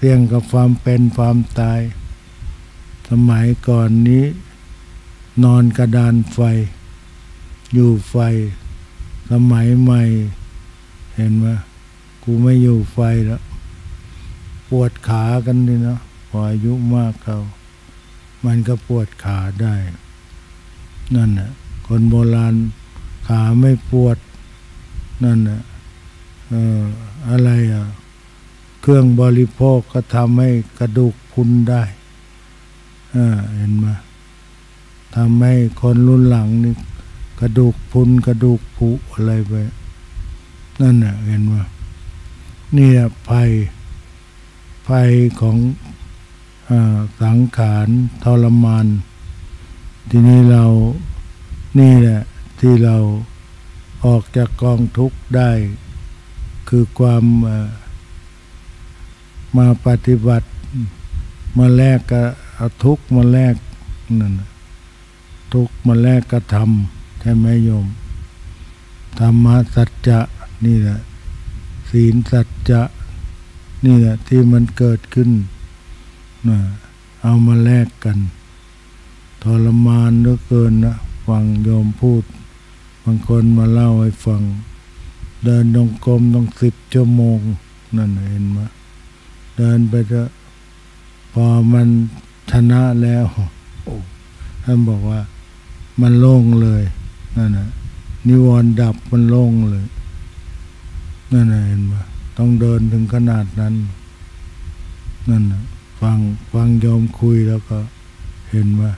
เสี่ยงกับความเป็นความตายสมัยก่อนนี้นอนกระดานไฟอยู่ไฟสมัยใหม่เห็นไหมกูไม่อยู่ไฟแล้วปวดขากันดินะพออายุมากเขามันก็ปวดขาได้นั่นน่ะคนโบราณขาไม่ปวดนั่นน่ะอะไรเครื่องบริโภคก็ทำให้กระดูกพรุนได้เห็นไหมทำให้คนรุ่นหลังนี่กระดูกพรุนกระดูกผุอะไรไปนั่นน่ะเห็นไหมนี่ภัยของสังขารทรมานทีนี้เรานี่แหละที่เราออกจากกองทุกข์ได้คือความมาปฏิบัติมาแลกกับเอาทุกข์มาแลกนั่นทุกข์มาแลกกับธรรมใช่ไหมโยมธรรมะสัจจะนี่แหละศีลสัจจะนี่แหละที่มันเกิดขึ้นเอามาแลกกันทรมานเหลือเกินนะฟังโยมพูดบางคนมาเล่าให้ฟังเดินจงกรมต้อง10 ชั่วโมงนั่นเห็นไหมเดินไปเถอะพอมันชนะแล้วท่านบอกว่ามันโล่งเลยนั่นน่ะนิวรณ์ดับมันโล่งเลยนั่นน่ะเห็นไหมต้องเดินถึงขนาดนั้นนั่นน่ะฟังโยมคุยแล้วก็เห็นว่า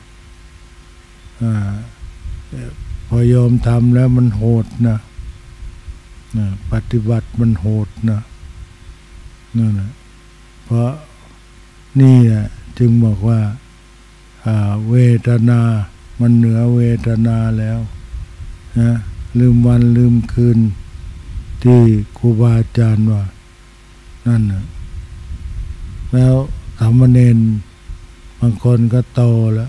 พอโยมทำแล้วมันโหดนะปฏิบัติมันโหดนะนั่นนะเพราะนี่แหละจึงบอกว่าเวทนามันเหนือเวทนาแล้วนะลืมวันลืมคืนที่ครูบาอาจารย์ว่านั่นนะแล้วสามเณรบางคนก็โตแล้ว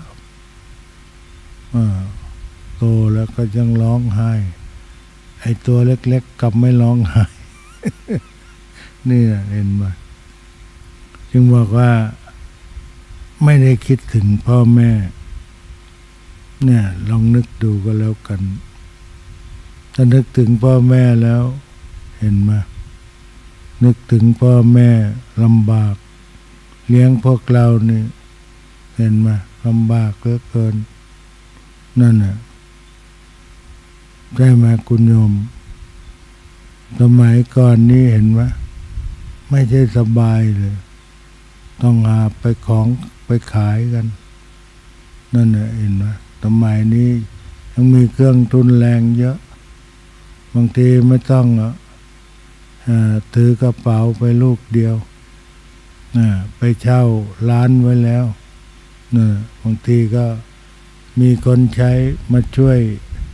โตแล้วก็ยังร้องไห้ไอ้ตัวเล็กๆกลับไม่ร้องไห้ นี่เห็นไหมจึงบอกว่าไม่ได้คิดถึงพ่อแม่เนี่ยลองนึกดูก็แล้วกันถ้านึกถึงพ่อแม่แล้วเห็นไหมนึกถึงพ่อแม่ลำบากเลี้ยงพวกเรานี่เห็นไหมลำบากเหลือเกินนั่นน่ะใช่ไหมคุณโยมสมัยก่อนนี้เห็นไหมไม่ใช่สบายเลยต้องหาไปของไปขายกันนั่นน่ะเห็นไหมสมัยนี้ยังมีเครื่องทุนแรงเยอะบางทีไม่ต้องถือกระเป๋าไปลูกเดียวไปเช่าร้านไว้แล้วบางทีก็มีคนใช้มาช่วย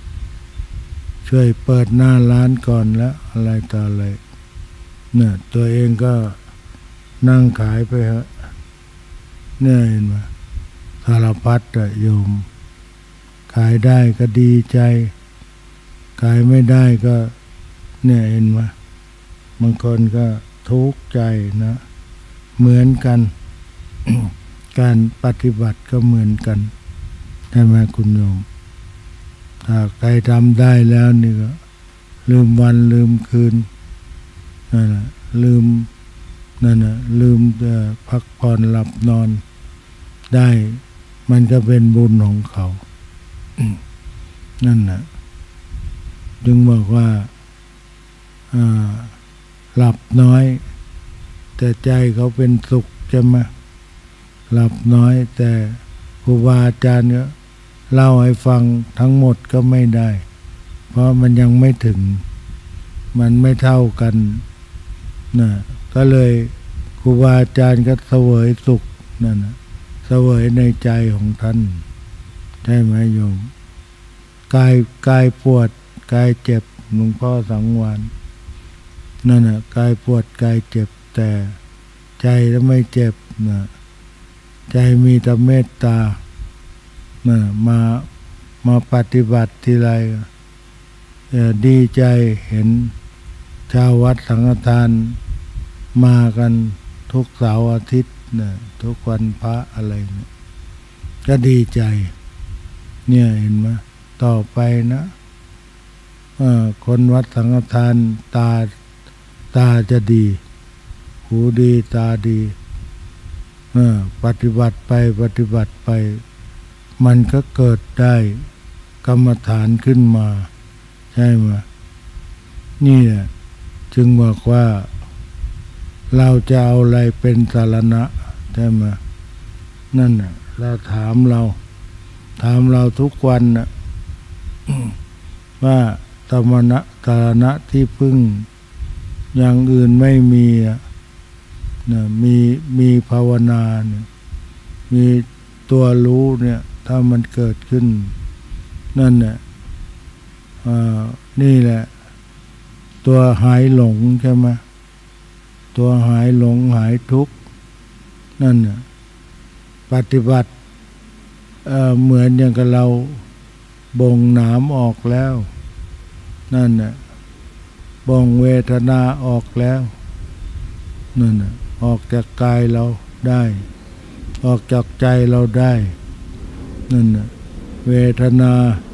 เปิดหน้าร้านก่อนแล้วอะไรต่ออะไรตัวเองก็นั่งขายไปฮะเนี่ยเห็นไหมสารพัดโยมขายได้ก็ดีใจขายไม่ได้ก็เนี่ยเห็นไหมบางคนก็ทุกข์ใจนะเหมือนกัน การปฏิบัติก็เหมือนกันใช่ไหมคุณโยมถ้าใครทำได้แล้วนี่ก็ลืมวันลืมคืนนั่นแหละลืมพักผ่อนหลับนอนได้มันก็เป็นบุญของเขา นั่นน่ะจึงบอกว่าหลับน้อยแต่ใจเขาเป็นสุขใช่ไหมหลับน้อยแต่ครูบาอาจารย์เนี่ยเล่าให้ฟังทั้งหมดก็ไม่ได้เพราะมันยังไม่ถึงมันไม่เท่ากันก็เลยครูบาอาจารย์ก็เสวยสุขนั่นนะเสวยในใจของท่านใช่ไหมโยมกายปวดกายเจ็บหลวงพ่อสังวรนั่นน่ะกายปวดกายเจ็บแต่ใจแล้วไม่เจ็บใจมีแต่เมตตามาปฏิบัติทีไรดีใจเห็นชาววัดสังฆทานมากันทุกเสาร์อาทิตย์นะทุกวันพระอะไรเนี่ยก็ดีใจ เนี่ยเห็นไหมต่อไปนะคนวัดสังฆทานตาจะดี หูดีตาดีปฏิบัติไปมันก็เกิดได้กรรมฐานขึ้นมาใช่ไหมนี่แหละจึงบอกว่าเราจะเอาอะไรเป็นสารณะใช่ไหมนั่นน่ะเราถามเราทุกวันนะว่าสารณะที่พึ่งอย่างอื่นไม่มีนะมีภาวนาเนี่ยมีตัวรู้เนี่ยถ้ามันเกิดขึ้นนั่นแหละนี่แหละตัวหายหลงใช่ไหมตัวหายหลงหายทุกข์นั่นน่ะปฏิบัติเหมือนอย่างกับเราบ่งหนามออกแล้วนั่นน่ะบ่งเวทนาออกแล้วนั่นน่ะออกจากกายเราได้ออกจากใจเราได้นั่นน่ะเวทนา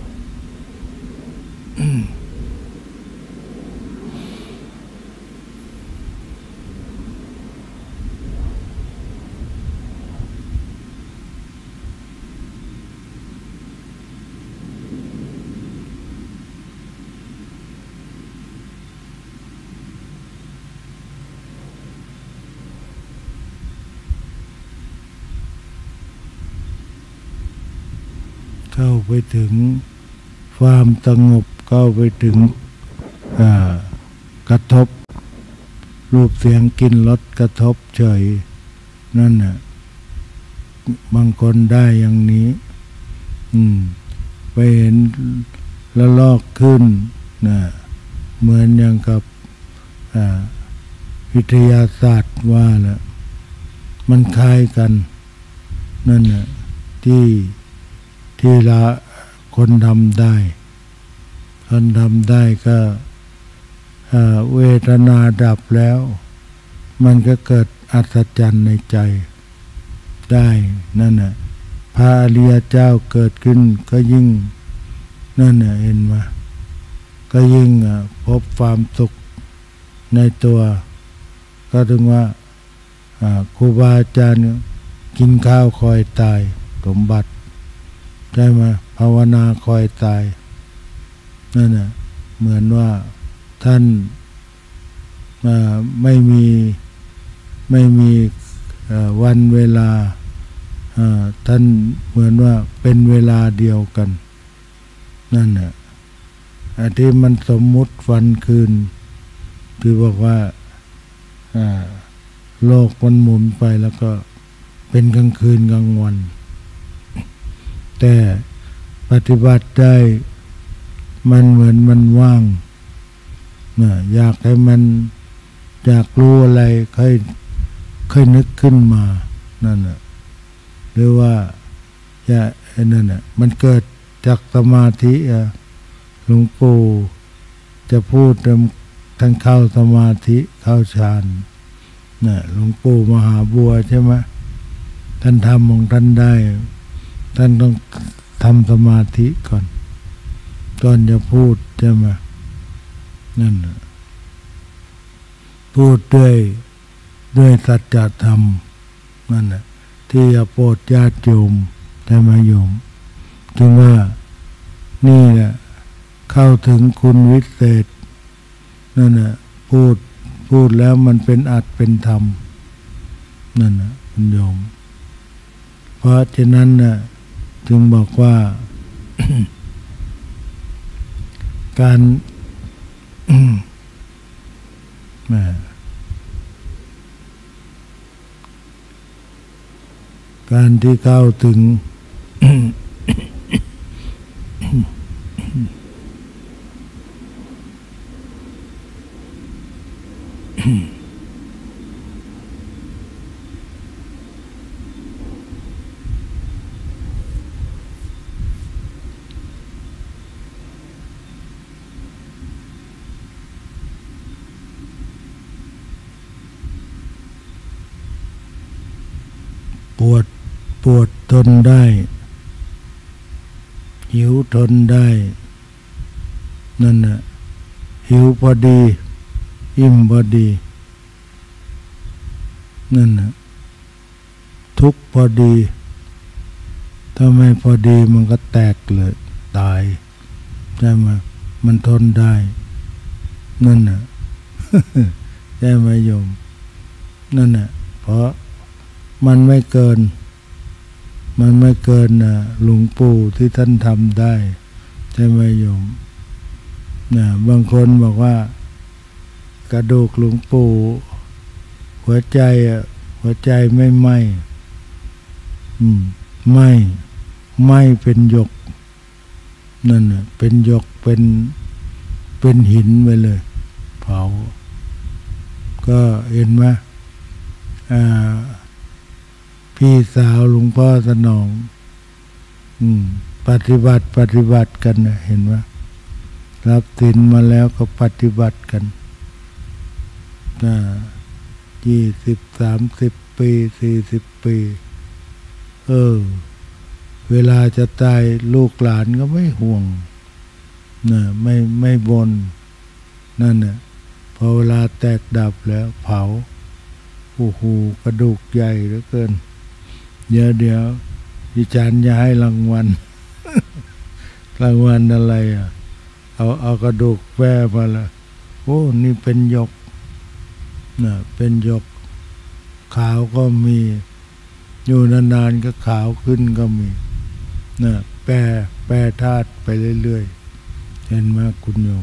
เข้าไปถึงความสงบเข้าไปถึงกระทบรูปเสียงกลิ่นรสกระทบเฉยนั่นน่ะบางคนได้อย่างนี้ไปเห็นละลอกขึ้นนะเหมือนอย่างกับวิทยาศาสตร์ว่าแหละมันคล้ายกันนั่นน่ะที่ละคนทำได้ก็เวทนาดับแล้วมันก็เกิดอัศจรรย์ในใจได้นั่นน่ะพระอริยเจ้าเกิดขึ้นก็ยิ่งนั่นน่ะเห็นไหมก็ยิ่งพบความสุขในตัวก็ถึงว่าครูบาอาจารย์กินข้าวคอยตายสมบัติใช่ไหมภาวนาคอยตายนั่นน่ะเหมือนว่าท่านไม่มีวันเวลาท่านเหมือนว่าเป็นเวลาเดียวกันนั่นน่ะที่มันสมมุติวันคืนคือบอกว่าโลกมันหมุนไปแล้วก็เป็นกลางคืนกลางวันแต่ปฏิบัติได้มันเหมือนมันว่างอยากให้มันอยากรู้อะไรค่อยนึกขึ้นมานั่นน่ะหรือว่านั่นน่ะมันเกิดจากสมาธิหลวงปู่จะพูดท่านเข้าสมาธิเข้าฌานหลวงปู่มหาบัวใช่ไหมท่านทำของท่านได้ท่านต้องทำสมาธิก่อนจะพูดใช่ไหมนั่นพูดด้วยสัจธรรมนั่นแหละที่จะโปรดญาติโยมใช่ไหมโยมจึงว่านี่แหละเข้าถึงคุณวิเศษนั่นแหละพูดแล้วมันเป็นอัตเป็นธรรมนั่นนะคุณโยมเพราะฉะนั้นน่ะจึงบอกว่า การการที่เข้าถึง กปวดทนได้หิวทนได้นั่นน่ะหิวพอดีอิ่มพอดีนั่นน่ะทุกข์พอดีถ้าไม่พอดีมันก็แตกเลยตายใช่ไหมมันทนได้นั่นน่ะ ใช่ไหมโยมนั่นน่ะเพราะมันไม่เกินน่ะหลวงปู่ที่ท่านทำได้ใช่ไหมโยมน่ะบางคนบอกว่ากระดูกหลวงปู่หัวใจไม่ไหม้ไม่เป็นหยกนั่นน่ะเป็นหยกเป็นหินไปเลยเผาก็เห็นไหมพี่สาวหลวงพ่อสนองปฏิบัติกันนะเห็นไหมรับศีลมาแล้วก็ปฏิบัติกัน20-30 ปี40 ปีเวลาจะตายลูกหลานก็ไม่ห่วงนะไม่บนนั่นน่ะพอเวลาแตกดับแล้วเผาโอ้โหกระดูกใหญ่เหลือเกินเดี๋ยวดิฉันจะให้รางวัล รางวัลอะไรเอากระดูกแว่มาละโอ้นี่เป็นหยกนะเป็นหยกขาวก็มีอยู่นานๆก็ขาวขึ้นก็มีนะแปรธาตุไปเรื่อยๆเห็นไหมคุณโยม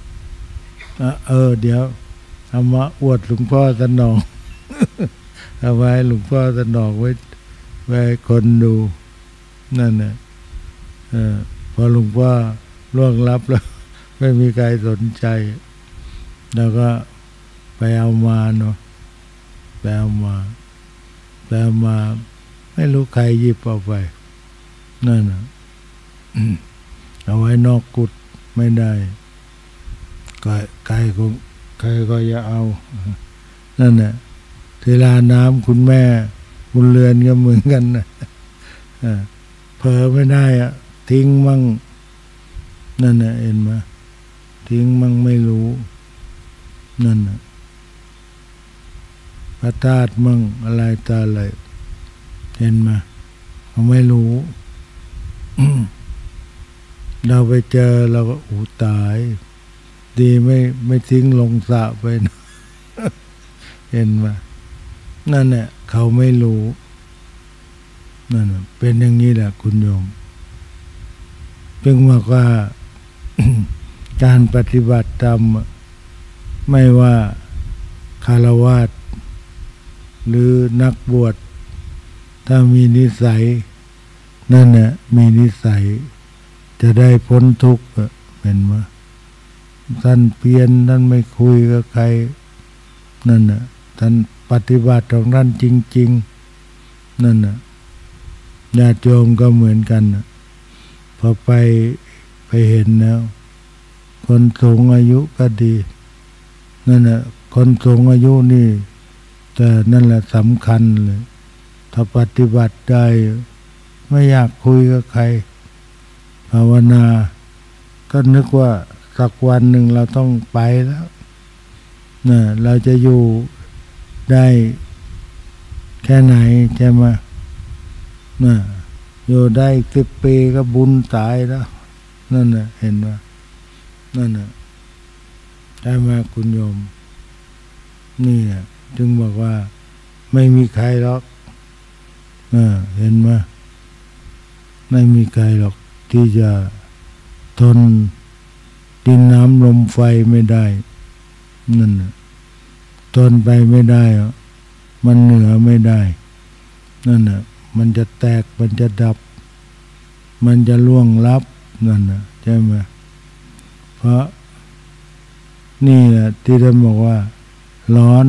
เดี๋ยวเอามาอวดหลวงพ่อสนอง เอาไว้หลวงพ่อสนองไว้คนดูนั่นน่ะพอหลวงพ่อล่วงลับแล้ว ไม่มีใครสนใจแล้วก็ไปเอามาเนาะไปเอามาไม่รู้ใครหยิบเอาไปนั่นน่ะ เอาไว้นอกกุฏไม่ได้ใครก็อย่าเอานั่นน่ะเวลาน้ำคุณแม่บุญเรือนก็เหมือนกันนะเผลอไม่ได้ทิ้งมั่งนั่นน่ะเห็นไหมทิ้งมั่งไม่รู้นั่นน่ะพระธาตุมั่งอะไรตาอะไรเห็นไหมเขาไม่รู้ เราไปเจอเราก็ตายดีไม่ทิ้งลงสระไปนะ เห็นไหมนั่นแหละเขาไม่รู้นั่นเป็นอย่างนี้แหละคุณโยมเพิ่งบอกว่า การปฏิบัติธรรมไม่ว่าคฤหัสถ์หรือนักบวชถ้ามีนิสัยนั่นแหละมีนิสัยจะได้พ้นทุกข์เห็นไหมท่านเพียรท่านไม่คุยกับใครนั่นน่ะท่านปฏิบัติของท่านจริงๆนั่นน่ะญาติโยมก็เหมือนกันพอไปเห็นแล้วคนสูงอายุก็ดีนั่นน่ะคนสูงอายุนี่แต่นั่นแหละสำคัญเลยถ้าปฏิบัติได้ไม่อยากคุยกับใครภาวนาก็นึกว่าสักวันหนึ่งเราต้องไปแล้วนะเราจะอยู่ได้แค่ไหนใช่ไหมนะอยู่ได้10 ปีก็บุญตายแล้วนั่นน่ะเห็นไหมนั่นน่ะใช่ไหมคุณโยมนี่จึงบอกว่าไม่มีใครหรอกเห็นไหมไม่มีใครหรอกที่จะทนดินน้ำลมไฟไม่ได้นั่นทนไปไม่ได้มันเหนือไม่ได้นั่นมันจะแตกมันจะดับมันจะล่วงลับนั่นใช่ไหมเพราะนี่แหละที่ท่านบอกว่าร้อน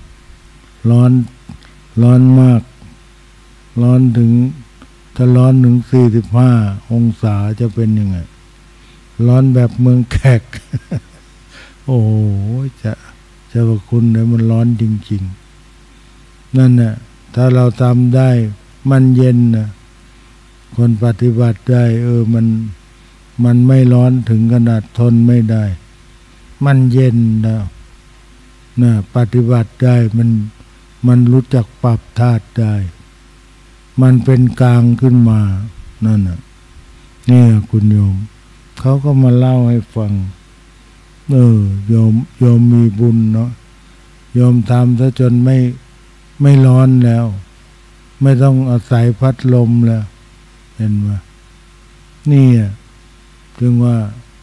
มากร้อนถึงถ้าร้อนถึง45 องศาจะเป็นยังไงร้อนแบบเมืองแขก โอ้โหจะว่าคุณเนี่ยมันร้อนจริงๆนั่นน่ะถ้าเราทำได้มันเย็นนะคนปฏิบัติได้มันไม่ร้อนถึงขนาดทนไม่ได้มันเย็นนะปฏิบัติได้มันรู้จักปรับธาตุได้มันเป็นกลางขึ้นมานั่นน่ะนี่คุณโยมเขาก็มาเล่าให้ฟังโยมมีบุญเนาะโยมทำซะจนไม่ร้อนแล้วไม่ต้องอาศัยพัดลมแล้วเห็นไหมนี่จึงว่า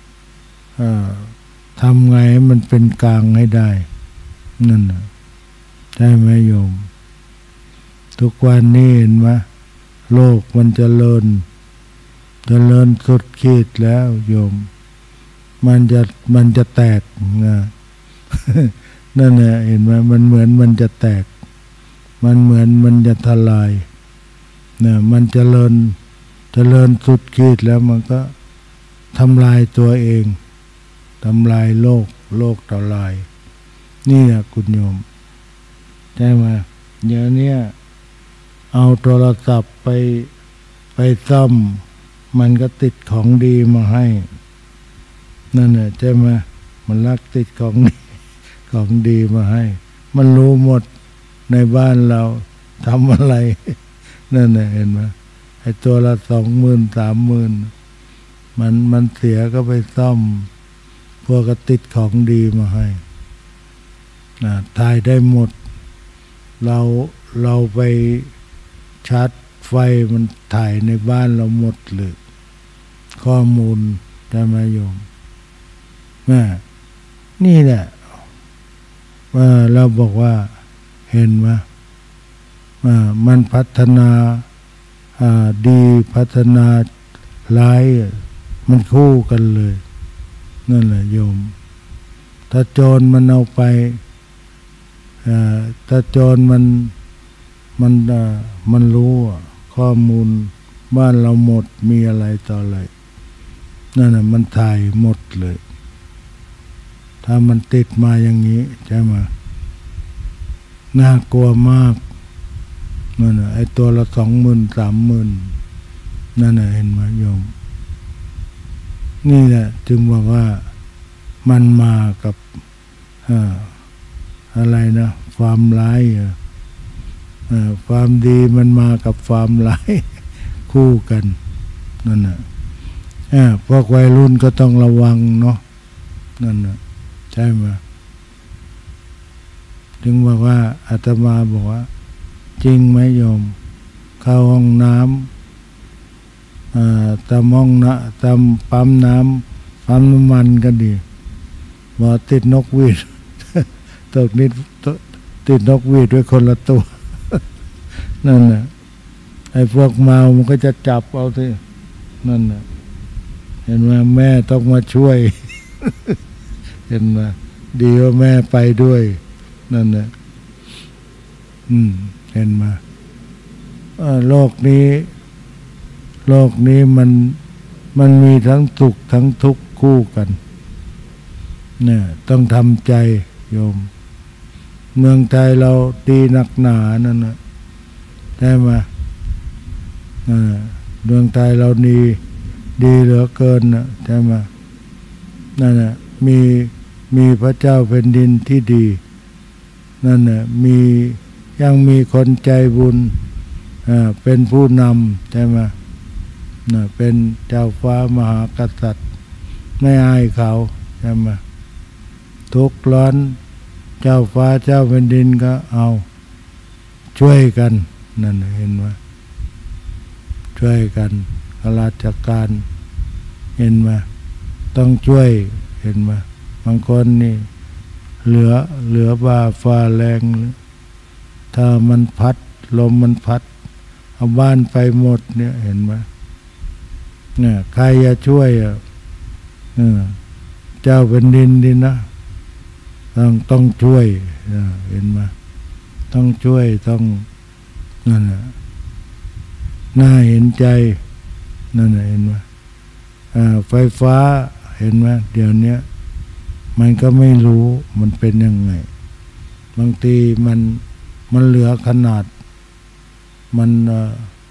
ทำไงให้มันเป็นกลางให้ได้นั่นนะใช่ไหมโยมทุกวันนี้เห็นไหมโลกมันเจริญสุดขีดแล้วโยมมันจะแตกนะนั่นแหละเห็นไหมมันเหมือนมันจะแตกมันเหมือนมันจะทลายนะมันเจริญสุดขีดแล้วมันก็ทำลายตัวเองทำลายโลกทลายนี่นะคุณโยมใช่ไหมเดี๋ยวนี้เอาโทรศัพท์ไปซ่อมมันก็ติดของดีมาให้นั่นแหละใช่ไหมมันลักติดของดีมาให้มันรู้หมดในบ้านเราทำอะไรนั่นแหละเห็นไหมไอ้ตัวละ20,000 30,000มันเสียก็ไปซ่อมพวกก็ติดของดีมาให้ถ่ายได้หมดเราไปชาร์จไฟมันถ่ายในบ้านเราหมดเลยข้อมูลได้ไหมโยมนี่แหละว่าเราบอกว่าเห็นไหมมันพัฒนาดีพัฒนาร้ายมันคู่กันเลยนั่นแหละโยมถ้าโจรมันเอาไปถ้าโจรมันรู้ข้อมูลบ้านเราหมดมีอะไรต่ออะไรนั่นน่ะมันถ่ายหมดเลยถ้ามันติดมาอย่างนี้ใช่ไหมน่ากลัวมากนั่นน่ะไอ้ตัวละ20,000 30,000นั่นน่ะเห็นไหมโยมนี่แหละจึงบอกว่ามันมากับอะไรนะความร้ายความดีมันมากับความร้ายคู่กันนั่นน่ะพวกวัยรุ่นก็ต้องระวังเนาะนั่นน่ะใช่ไหมถึงบอกว่าอาตมาบอกว่าจริงไหมโยมเข้าห้องน้ำตามห้องนะตามปั๊มน้ำมันก็ดีบอกติดนกหวีดตกนิดติดนกหวีดด้วยคนละตัวนั่นน่ะไอ้พวกเมามันก็จะจับเอาสินั่นน่ะเห็นไหมแม่ต้องมาช่วยเห็นไหมดีว่าแม่ไปด้วยนั่นน่ะเห็นไหมโลกนี้มันมีทั้งสุขทั้งทุกข์คู่กันเนี่ยต้องทำใจโยมเมืองไทยเราดีหนักหนานั่นนะใช่ไหมเมืองไทยเราดีเหลือเกินนะใช่ไหมนั่นนะมีพระเจ้าแผ่นดินที่ดีนั่นนะยังมีคนใจบุญเป็นผู้นำใช่ไหมเป็นเจ้าฟ้ามหากษัตริย์ไม่อายเขาใช่ไหมทุกข์ร้อนเจ้าฟ้าเจ้าแผ่นดินก็เอาช่วยกันนั่นเห็นไหมช่วยกันข้าราชการเห็นไหมต้องช่วยเห็นไหมบางคนนี่เหลือบ่าฟ้าแรงถ้ามันพัดลมมันพัดเอาบ้านไปหมดเนี่ยเห็นไหมเนี่ยใครจะช่วยเจ้าแผ่นดินดีนะต้องช่วยเห็นไหมต้องช่วยต้องนั่นแหละน่าเห็นใจนั่นแหละเห็นไหมไฟฟ้าเห็นไหมเดี๋ยวนี้มันก็ไม่รู้มันเป็นยังไงบางทีมันเหลือขนาดมัน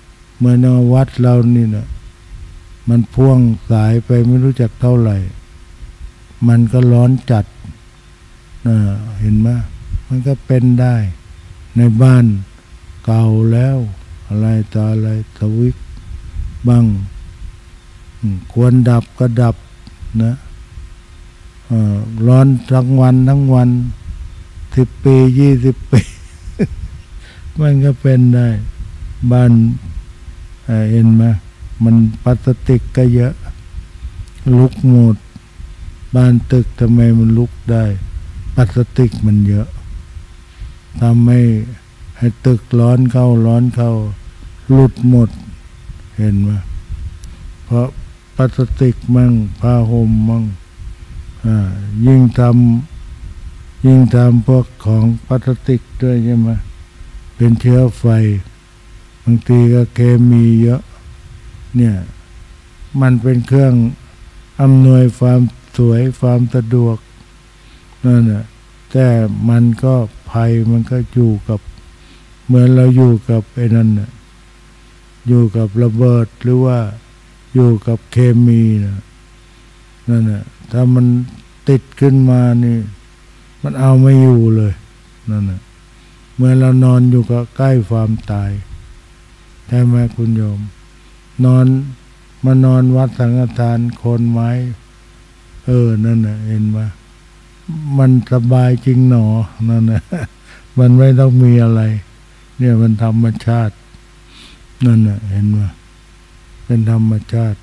เมื่อวัดเรานี่นะมันพ่วงสายไปไม่รู้จักเท่าไหร่มันก็ร้อนจัดเห็นไหมมันก็เป็นได้ในบ้านเก่าแล้วอะไรต่ออะไรสวิตช์บ้างควรดับก็ดับนะร้อนทั้งวัน10 ปี20 ปี มันก็เป็นได้บ้านเห็นไหมมันพลาสติกก็เยอะลุกหมดบ้านตึกทำไมมันลุกได้พลาสติกมันเยอะทำให้ตึกร้อนเข้าหลุดหมดเห็นไหมเพราะพลาสติกมั่งผ้าห่มมั่งยิ่งทำพวกของพลาสติกด้วยใช่ไหมเป็นเชื้อไฟบางทีก็เคมีเยอะเนี่ยมันเป็นเครื่องอำนวยความสวยความสะดวกนั่นแหละแต่มันก็ภัยมันก็อยู่กับเหมือนเราอยู่กับไอ้นั่นน่ะอยู่กับระเบิดหรือว่าอยู่กับเคมีนั่นน่ะถ้ามันติดขึ้นมานี่มันเอาไม่อยู่เลยนั่นน่ะเมื่อเรานอนอยู่ก็ใกล้ความตายใช่ไหมคุณโยมมานอนวัดสังฆทานโคนไม้นั่นน่ะเห็นไหมมันสบายจริงหนอนั่นน่ะมันไม่ต้องมีอะไรเนี่ยมันธรรมชาตินั่นน่ะเห็นไหมเป็นธรรมชาติ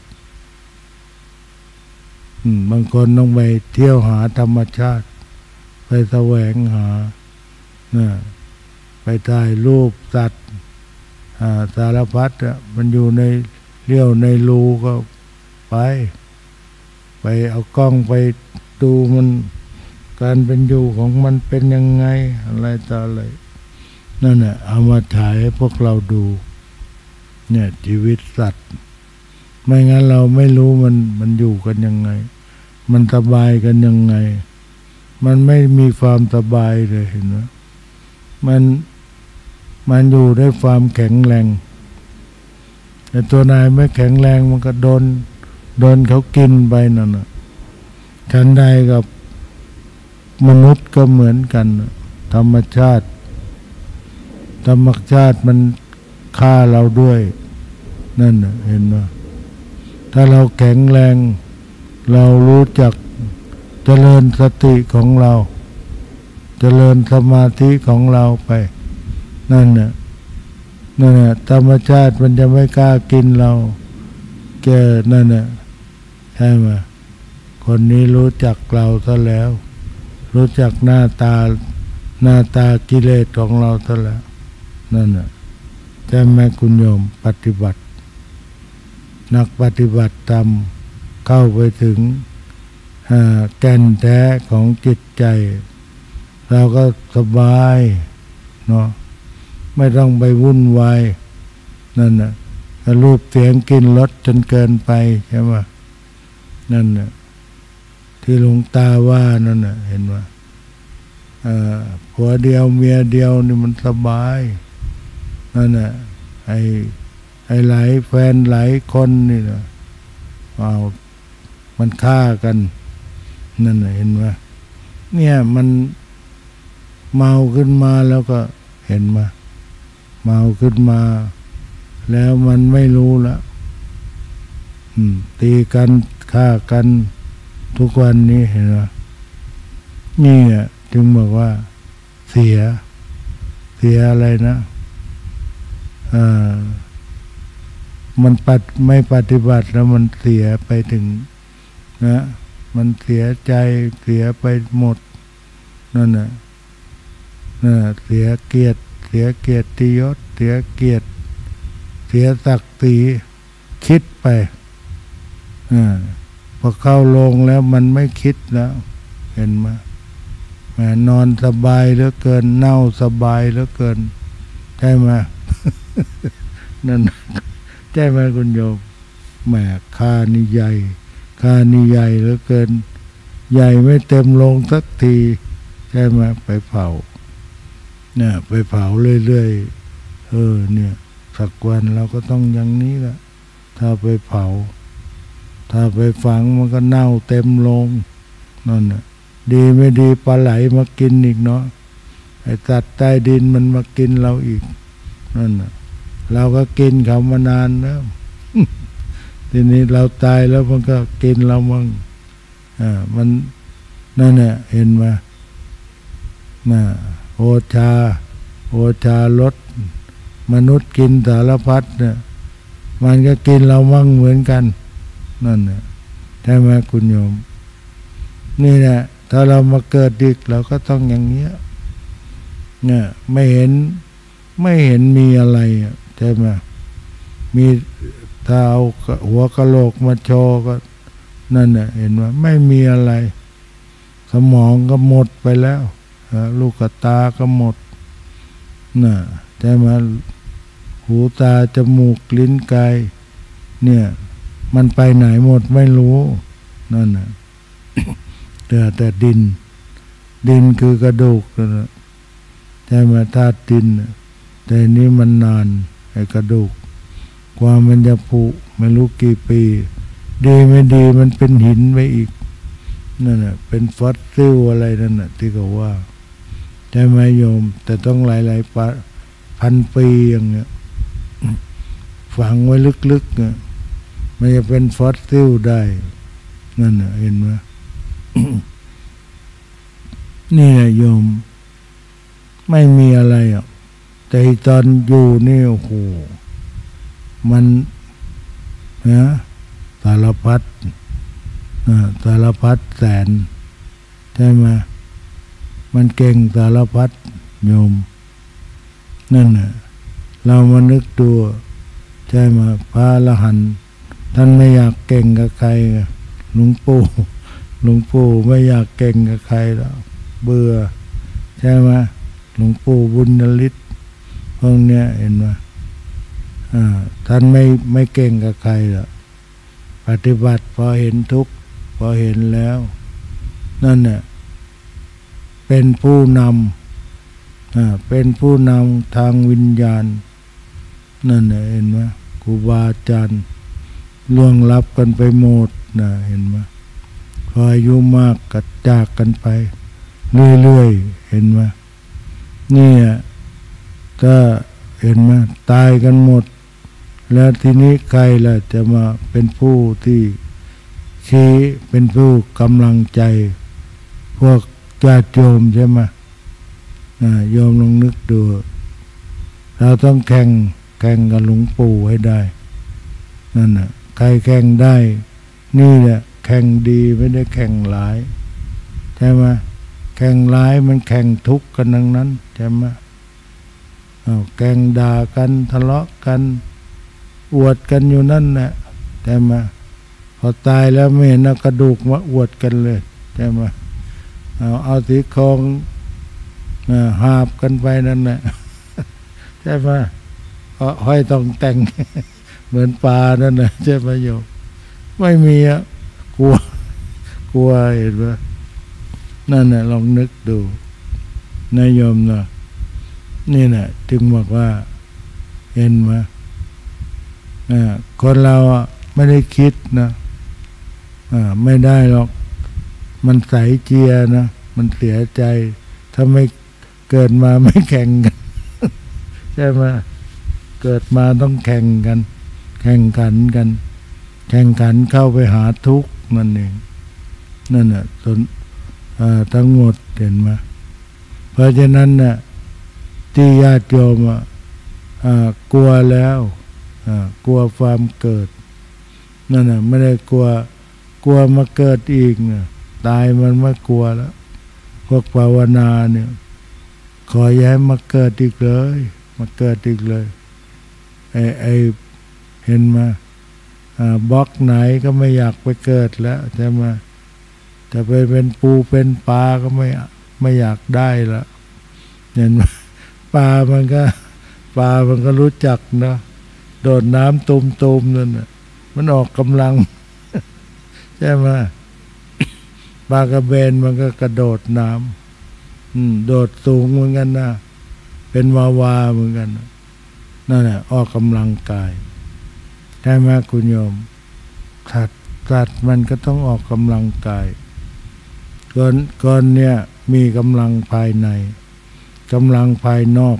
บางคนต้องไปเที่ยวหาธรรมชาติไปแสวงหาไปถ่ายรูปสัตว์สารพัดมันอยู่ในเลี้ยวในรูก็ไปเอากล้องไปดูมันการเป็นอยู่ของมันเป็นยังไงอะไรต่ออะไรนั่นแหละเอามาถ่ายให้พวกเราดูเนี่ยชีวิตสัตว์ไม่งั้นเราไม่รู้มันอยู่กันยังไงมันสบายกันยังไงมันไม่มีความสบายเลยเห็นไหมมันอยู่ด้วยความแข็งแรงแต่ตัวนายไม่แข็งแรงมันก็โดนเขากินไปนั่นน่ะฉันใดกับมนุษย์ก็เหมือนกันธรรมชาติมันฆ่าเราด้วยนั่นน่ะเห็นไหมถ้าเราแข็งแรงเรารู้จักเจริญสติของเราเจริญสมาธิของเราไปนั่นน่ะธรรมชาติมันจะไม่กล้ากินเรานั่นน่ะใช่ไหมคนนี้รู้จักเราซะแล้วรู้จักหน้าตากิเลสของเราซะแล้วนั่นน่ะใช่ไหมคุณโยมปฏิบัตินักปฏิบัติธรรมเข้าไปถึงแก่นแท้ของจิตใจเราก็สบายเนาะไม่ต้องไปวุ่นวายนั่นน่ะรูปเสียงกลิ่นรสจนเกินไปใช่ไหมนั่นน่ะที่หลวงตาว่านั่นน่ะเห็นไหมผัวเดียวเมียเดียวนี่มันสบายนั่นน่ะไอ้หลายแฟนหลายคนนี่นะมันฆ่ากันนั่นน่ะเห็นไหมเนี่ยมันเมาขึ้นมาแล้วก็เห็นไหมเมาขึ้นมาแล้วมันไม่รู้ละตีกันฆ่ากันทุกวันนี้เห็นไหมนี่จึงบอกว่าเสียอะไรนะมันไม่ปฏิบัติแล้วมันเสียไปถึงนะมันเสียใจเสียไปหมดนั่นน่ะเสียเกียรติยศเสียเกียรติเสียศักดิ์ศรีคิดไปพอเข้าโรงแล้วมันไม่คิดแล้วเห็นไหมนอนสบายเหลือเกินเน่าสบายเหลือเกินใช่ไหม นั่นใช่ไหมคุณโยมแหมค่านี่ใหญ่เหลือเกินใหญ่ไม่เต็มลงสักทีใช่ไหมไปเผาเนี่ยไปเผาเรื่อยๆเนี่ยศสักวันเราก็ต้องอย่างนี้แหละถ้าไปเผาถ้าไปฝังมันก็เน่าเต็มโลงนั่นน่ะดีไม่ดีปลาไหลมากินอีกเนาะไอ้สัตว์ใต้ดินมันมากินเราอีกนั่นน่ะเราก็กินเขามานานแล้ว ทีนี้เราตายแล้วมันก็กินเรามั่งมันนั่นแหละเห็นไหมน่ะโอชารสมนุษย์กินสารพัดเนี่ยมันก็กินเรามั่งเหมือนกันนั่นน่ะใช่ไหมคุณโยมนี่แหละถ้าเรามาเกิดอีกเราก็ต้องอย่างเงี้ยเนี่ยไม่เห็นมีอะไรใช่ไหมมีถ้าเอาหัวกะโหลกมาโชว์ก็นั่นน่ะเห็นว่าไม่มีอะไรสมองก็หมดไปแล้วลูกตาก็หมดน่ะใช่ไหมหูตาจมูกลิ้นกายเนี่ยมันไปไหนหมดไม่รู้นั่นน่ะ แต่ดินคือกระดูกนะใช่ไหมธาตุดินแต่นี้มันนานไอ้กระดูกความมันจะผุไม่รู้กี่ปีดีไม่ดีมันเป็นหินไปอีกนั่นน่ะเป็นฟอสซิลอะไรนั่นน่ะที่เขาว่าใช่ไหมโยมแต่ต้องหลายพันปีอย่างเงี้ยฝังไว้ลึกๆเนี่ยมันจะเป็นฟอสซิลได้นั่นน่ะเห็นไหม นี่แหละโยมไม่มีอะไรอ่ะแต่ตอนอยู่นี่โอ้โหมันนะสารพัดแสนใช่ไหมมันเก่งสารพัดโยมนั่นน่ะเรามานึกดูใช่ไหมพระอรหันต์ท่านไม่อยากเก่งกับใครหลวงปู่ไม่อยากเก่งกับใครแล้วเบื่อใช่ไหมหลวงปู่บุญยฤทธิ์พวกเนี้ยเห็นไหมท่านไม่เก่งกับใครหรอกปฏิบัติพอเห็นทุกข์พอเห็นแล้วนั่นเนี่ยเป็นผู้นำทางวิญญาณนั่นเนี่ยเห็นไหมครูบาอาจารย์ล่วงลับกันไปหมดนะเห็นไหมพออายุมากก็จากกันไปเรื่อยๆเห็นไหมนี่ก็เห็นไหมตายกันหมดแล้วทีนี้ใครล่ะจะมาเป็นผู้ที่ชี้เป็นผู้กำลังใจพวกญาติโยมใช่ไหมโยมลองนึกดูเราต้องแข่งกับหลวงปู่ให้ได้นั่นน่ะใครแข่งได้นี่แหละแข่งดีไม่ได้แข่งหลายใช่ไหมแข่งหลายมันแข่งทุกข์กันทั้งนั้นใช่ไหมแข่งด่ากันทะเลาะกันอวดกันอยู่นั่นแหละใช่ไหมพอตายแล้วไม่เห็นเอากระดูกมาอวดกันเลยใช่ไหมเอาสีคองหาบกันไปนั่นแหละใช่ไหมห้อยต้องแต่ง เหมือนปลานั่นแหละใช่ไหมโยมไม่มีกลัวเห็นไหมนั่นแหละลองนึกดูนายโยมนะนี่แหละจึงบอกว่าเห็นไหมคนเราไม่ได้คิดนะไม่ได้หรอกมันใสเจียนะมันเสียใจถ้าไม่เกิดมาไม่แข่งกัน ใช่ไหมเกิดมาต้องแข่งกันแข่งขันเข้าไปหาทุกข์นั่นเองนั่นน่ะทั้งหมดเห็นไหมเพราะฉะนั้นน่ะที่ญาติโยมกลัวแล้วกลัวความเกิดนั่นน่ะไม่ได้กลัวมาเกิดอีกเนี่ยตายมันไม่กลัวแล้วพวกภาวนาเนี่ยขออย่าให้มาเกิดอีกเลยไอเห็นมาบล็อกไหนก็ไม่อยากไปเกิดแล้วใช่ไหมจะไปเป็นปูเป็นปลาก็ไม่อยากได้ละเห็นไหมปลามันก็รู้จักนะโดดน้ำตุมนั่นน่ะมันออกกำลัง ใช่ไหมปลากระเบนมันก็กระโดดน้ำโดดสูงเหมือนกันนะเป็นวาวาเหมือนกันนั่นแหละออกกำลังกายใช่ไหมคุณโยมสัตว์มันก็ต้องออกกำลังกายก่อนเนี่ยมีกำลังภายในกำลังภายนอก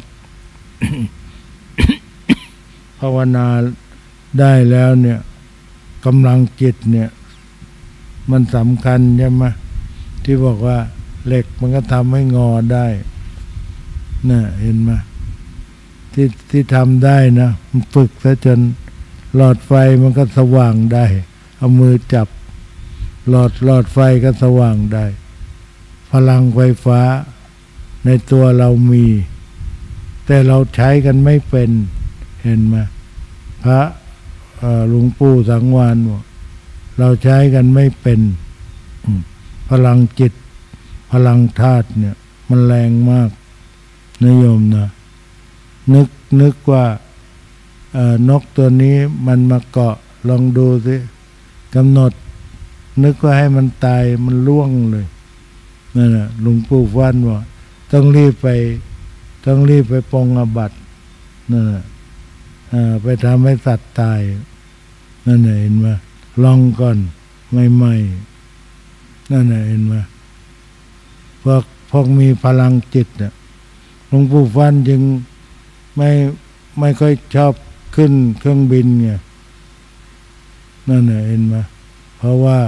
ภาวนาได้แล้วเนี่ยกำลังจิตเนี่ยมันสำคัญใช่ไหมที่บอกว่าเหล็กมันก็ทำให้งอได้น่ะเห็นไหมที่ทำได้นะมันฝึกซะจนหลอดไฟมันก็สว่างได้เอามือจับหลอดไฟก็สว่างได้พลังไฟฟ้าในตัวเรามีแต่เราใช้กันไม่เป็นเห็นไหมพระหลวงปู่สังวาลบอกเราใช้กันไม่เป็นพลังจิตพลังธาตุเนี่ยมันแรงมากนิยมนะนึกว่านกตัวนี้มันมาเกาะลองดูสิกำหนดนึกว่าให้มันตายมันล่วงเลยนั่นแหละหลวงปู่ฟั่นว่าต้องรีบไปปรงอาบัตินั่นแหละไปทำให้สัตว์ตายนั่นแหละเห็นไหมลองก่อนไม่นั่นแหละเห็นไหมพวกมีพลังจิตเนี่ยหลวงปู่ฟั่นจึงไม่ค่อยชอบขึ้นเครื่องบินไงนั่นแหละเห็นไหมเพราะว่า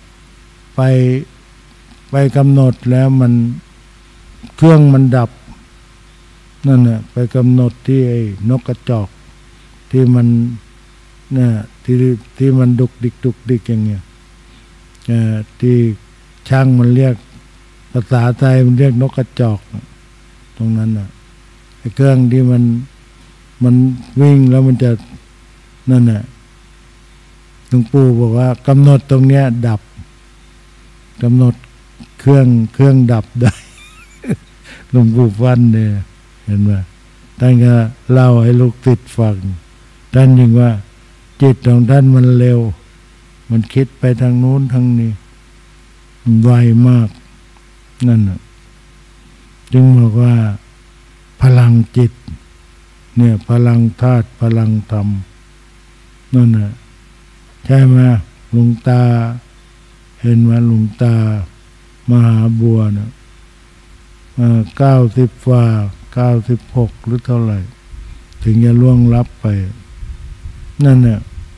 ไปกำหนดแล้วมันเครื่องมันดับนั่นแหละไปกำหนดที่ไอ้นกกระจอกที่มันเนี่ยที่มันดุกดิกอย่างเงี้ยที่ช่างมันเรียกภาษาไทยมันเรียกนกกระจอกตรงนั้นน่ะไอ้เครื่องที่มันวิ่งแล้วมันจะนั่นน่ะหลวงปู่บอกว่ากำหนดตรงเนี้ยดับกำหนดเครื่องดับได้ หลวงปู่ฟั่นเนี่ยเห็นไหมท่านก็เล่าให้ลูกศิษย์ฟังท่านยังว่าจิตของท่านมันเร็วมันคิดไปทางนู้นทางนี้มันไวมากนั่นน่ะจึงบอกว่าพลังจิตเนี่ยพลังธาตุพลังธรรมนั่นน่ะใช่ไหมหลวงตาเห็นไหมหลวงตามหาบัวนะ90 ฝ่า96หรือเท่าไหร่ถึงจะล่วงลับไปนั่นเนี่ย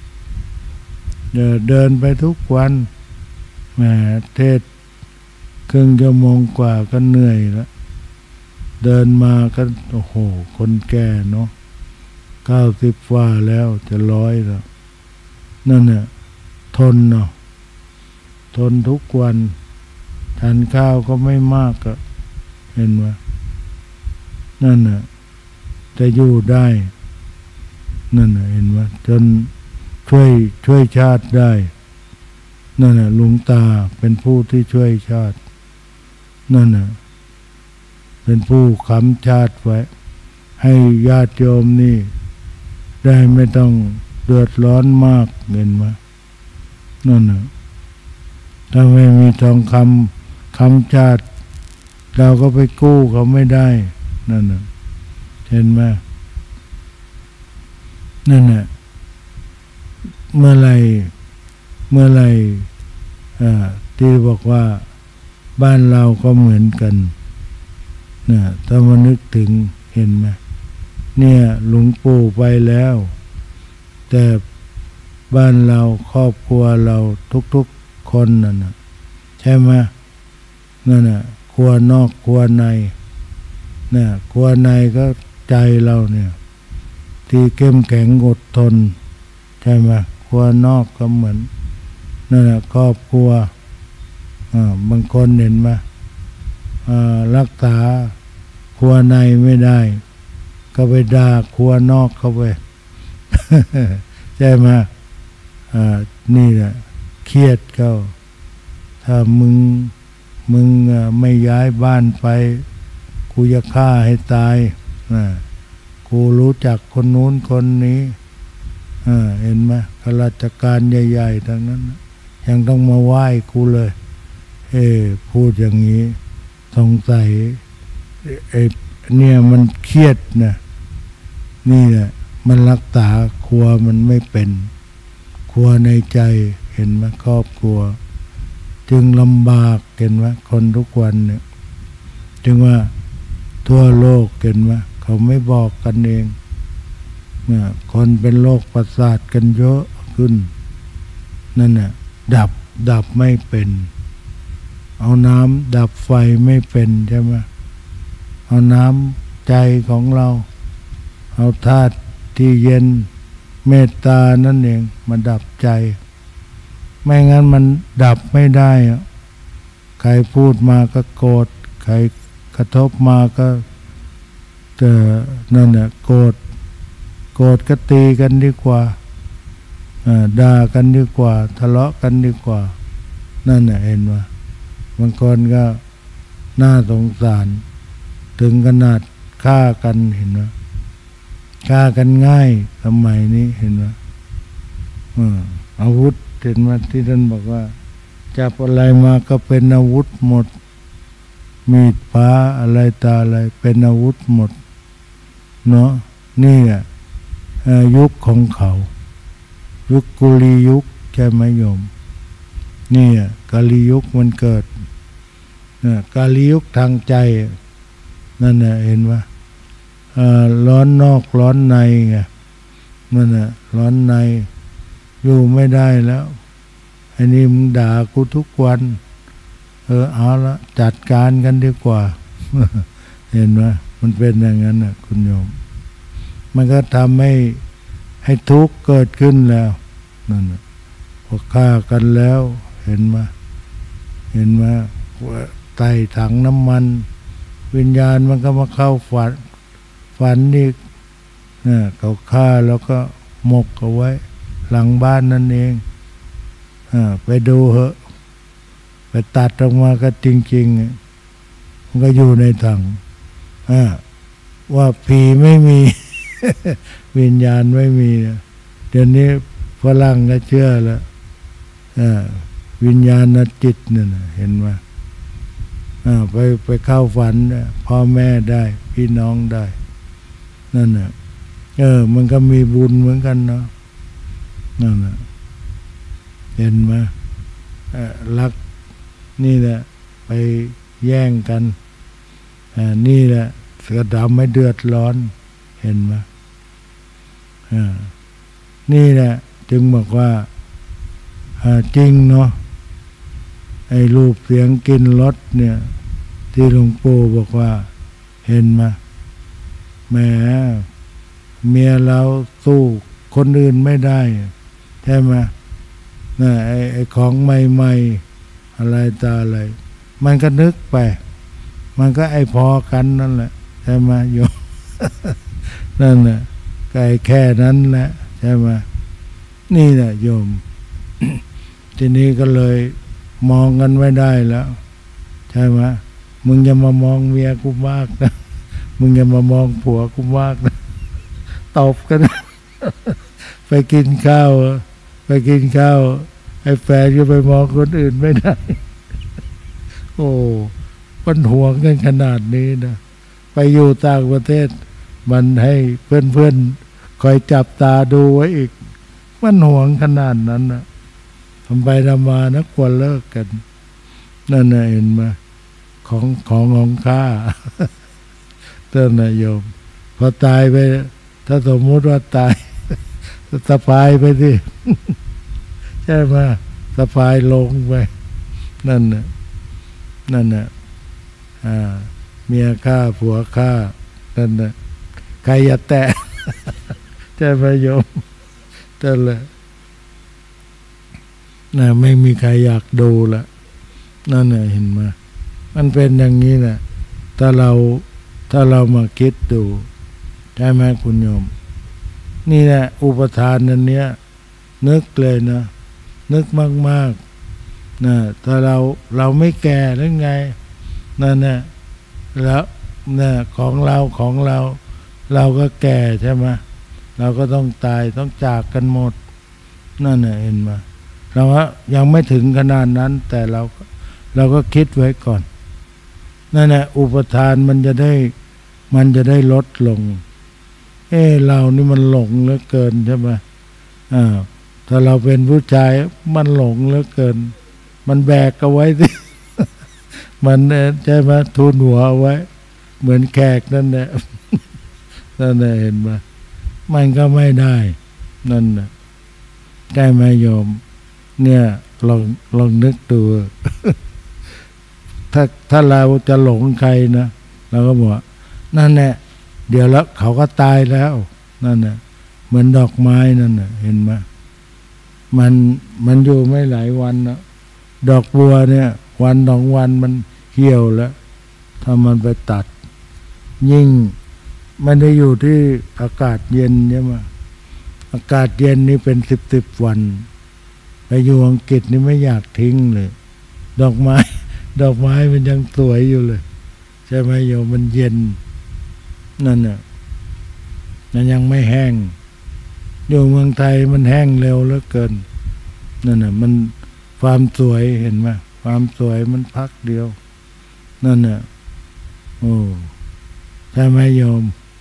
เดินไปทุกวันแหมเทศครึ่งชั่วโมงกว่าก็เหนื่อยแล้วเดินมาก็โอ้โหคนแก่เนาะ90 ฝ่าแล้วจะ100แล้วนั่นเนี่ยทนเนาะทนทุกวันทานข้าวก็ไม่มากก็เห็นไหมนั่นน่ะจะอยู่ได้นั่นน่ะเห็นไหมจนช่วยชาติได้นั่นน่ะหลวงตาเป็นผู้ที่ช่วยชาตินั่นน่ะเป็นผู้ค้ำชาติไว้ให้ญาติโยมนี่ได้ไม่ต้องเดือดร้อนมากเห็นไหมนั่นน่ะถ้าไม่มีทองคำค้ำชาติเราก็ไปกู้เขาไม่ได้นั่นน่ะเห็นไหมนั่นน่ะเมื่อไหร่ที่บอกว่าบ้านเราก็เหมือนกันนะถ้ามานึกถึงเห็นไหมเนี่ยหลวงปู่ไปแล้วแต่บ้านเราครอบครัวเราทุกๆคนนั่นน่ะใช่ไหมนั่นน่ะครัวนอกครัวในเนี่ยครัวในก็ใจเราเนี่ยที่เข้มแข็งอดทนใช่ไหมครัวนอกก็เหมือนนั่นแหละครอบครัวบางคนเห็นไหมรักษาครัวในไม่ได้ก็ไปด่าครัวนอกเข้าไป ใช่ไหมนี่แหละเครียดเขาถ้ามึงไม่ย้ายบ้านไปกูจะฆ่าให้ตายกูรู้จักคนนู้นคนนี้เห็นไหมข้าราชการใหญ่ๆทั้งนั้นยังต้องมาไหว้กูเลยพูดอย่างนี้สงสัยเนี่ยมันเครียดนะนี่แหละมันรักษาครัวมันไม่เป็นครัวในใจเห็นไหมครอบครัวจึงลำบากเห็นไหมคนทุกวันเนี่ยจึงว่าทั่วโลกเห็นไหมเขาไม่บอกกันเองคนเป็นโรคประสาทกันเยอะขึ้นนั่นน่ะดับไม่เป็นเอาน้ำดับไฟไม่เป็นใช่ไหมเอาน้ำใจของเราเอาธาตุที่เย็นเมตตานั่นเองมาดับใจไม่งั้นมันดับไม่ได้ใครพูดมาก็โกรธใครกระทบมาก็นั่นแหละโกรธก็ตีกันดีกว่าด่ากันดีกว่าทะเลาะกันดีกว่านั่นแหละเห็นว่าบางคนก็น่าสงสารถึงขนาดฆ่ากันเห็นว่าฆ่ากันง่ายสมัยนี้เห็นว่าอาวุธเห็นว่าที่ท่านบอกว่าจับอะไรมาก็เป็นอาวุธหมดมีดพระอะไรตาอะไรเป็นอาวุธหมดเนาะนี่แหละยุคของเขายุคกุลียุคใช่ไหมโยมนี่กาลียุคมันเกิดกาลียุคทางใจนั่นน่ะเห็นว่าร้อนนอกร้อนในไงนั่นน่ะร้อนในอยู่ไม่ได้แล้วไอ้นี่มึงด่ากูทุกวันเอาละจัดการกันดีกว่า เห็นไหมมันเป็นอย่างนั้นน่ะคุณโยมมันก็ทำให้ทุกข์เกิดขึ้นแล้วนั่นน่ะพอฆ่ากันแล้วเห็นไหมไต่ถังน้ำมันวิญญาณมันก็มาเข้าฝันอีกเขาฆ่าแล้วก็หมกเอาไว้หลังบ้านนั่นเองไปดูเหอะไปตัดออกมาก็จริงๆมันก็อยู่ในถังว่าผีไม่มี วิญญาณไม่มีเดี๋ยวนี้ฝรั่งก็เชื่อแล้ววิญญาณจิตเนี่ยเห็นไหมไปเข้าฝันพ่อแม่ได้พี่น้องได้นั่นน่ะมันก็มีบุญเหมือนกันเนาะนั่นน่ะเห็นไหมรักนี่แหละไปแย่งกันนี่แหละเสือดำไม่เดือดร้อนเห็นไหมนี่แหละจึงบอกว่าจริงเนาะไอ้รูปเสียงกลิ่นรสเนี่ยที่หลวงปู่บอกว่าเห็นไหมแหมเมียเราสู้คนอื่นไม่ได้ใช่ไหมไอ้ของใหม่ๆอะไรตาอะไรมันก็นึกไปมันก็ไอ้พอกันนั่นแหละใช่ไหมโยม นั่นแหละไก่แค่นั้นแหละใช่ไหมนี่แหละโยม ทีนี้ก็เลยมองกันไม่ได้แล้วใช่ไหมมึงอย่ามามองเมียกูมากนะ มึงอย่ามามองผัวกูมากนะ ตบกัน ไปกินข้าวไอ้แฟนก็ไปมองคนอื่นไม่ได้ โอ้มันห่วงกันขนาดนี้นะไปอยู่ต่างประเทศมันให้เพื่อนคอยจับตาดูไว้อีกมันห่วงขนาดนั้นนะทำไปทำมานะควรเลิกกันนั่นน่ะเห็นไหมของข้า เต้นนายโยมพอตายไปถ้าสมมุติว่าตาย สะพายไปสิ ใช่ไหมสะพายลงไปนั่นน่ะเมียฆ่าผัวฆ่านั่นน่ะใครอย่าแตะ ใช่ไหมโยมนั่นแหละไม่มีใครอยากดูละนั่นน่ะเห็นไหมมันเป็นอย่างนี้แหละถ้าเรามาคิดดูใช่ไหมคุณโยมนี่แหละอุปทานนั้นเนี้ยนึกเลยนะนึกมากๆนะถ้าเราไม่แก่หรือไงนั่นน่ะแล้วนะของเราก็แก่ใช่ไหมเราก็ต้องตายต้องจากกันหมดนั่นน่ะเห็นไหมเรายังไม่ถึงขนาดนั้นแต่เราก็คิดไว้ก่อนนั่นแหละอุปทานมันจะได้ลดลงเรานี่มันหลงเหลือเกินใช่ไหมถ้าเราเป็นผู้ชายมันหลงเหลือเกินมันแบกเอาไว้สิ มันใช่ไหมทูลหัวเอาไว้ เหมือนแขกนั่นแหละ นั่นแหละเห็นไหมมันก็ไม่ได้นั่นนะใช่ไหมโยมเนี่ยลองนึกดู ถ้าเราจะหลงใครนะเราก็บอกนั่นแหละเดี๋ยวแล้วเขาก็ตายแล้วนั่นน่ะเหมือนดอกไม้นั่นน่ะเห็นไหมมันอยู่ไม่หลายวันนะดอกบัวเนี่ยวันสองวันมันเหี่ยวแล้วถ้ามันไปตัดยิ่งมันได้อยู่ที่อากาศเย็นใช่ไหมอากาศเย็นนี่เป็นสิบวันไปอยู่อังกฤษนี่ไม่อยากทิ้งเลยดอกไม้มันยังสวยอยู่เลยใช่ไหมโยมมันเย็นนั่นน่ะมันยังไม่แห้งอยู่เมืองไทยมันแห้งเร็วเหลือเกินนั่นน่ะมันความสวยเห็นไหมความสวยมันพักเดียวนั่นน่ะโอ้ใช่ไหมโยม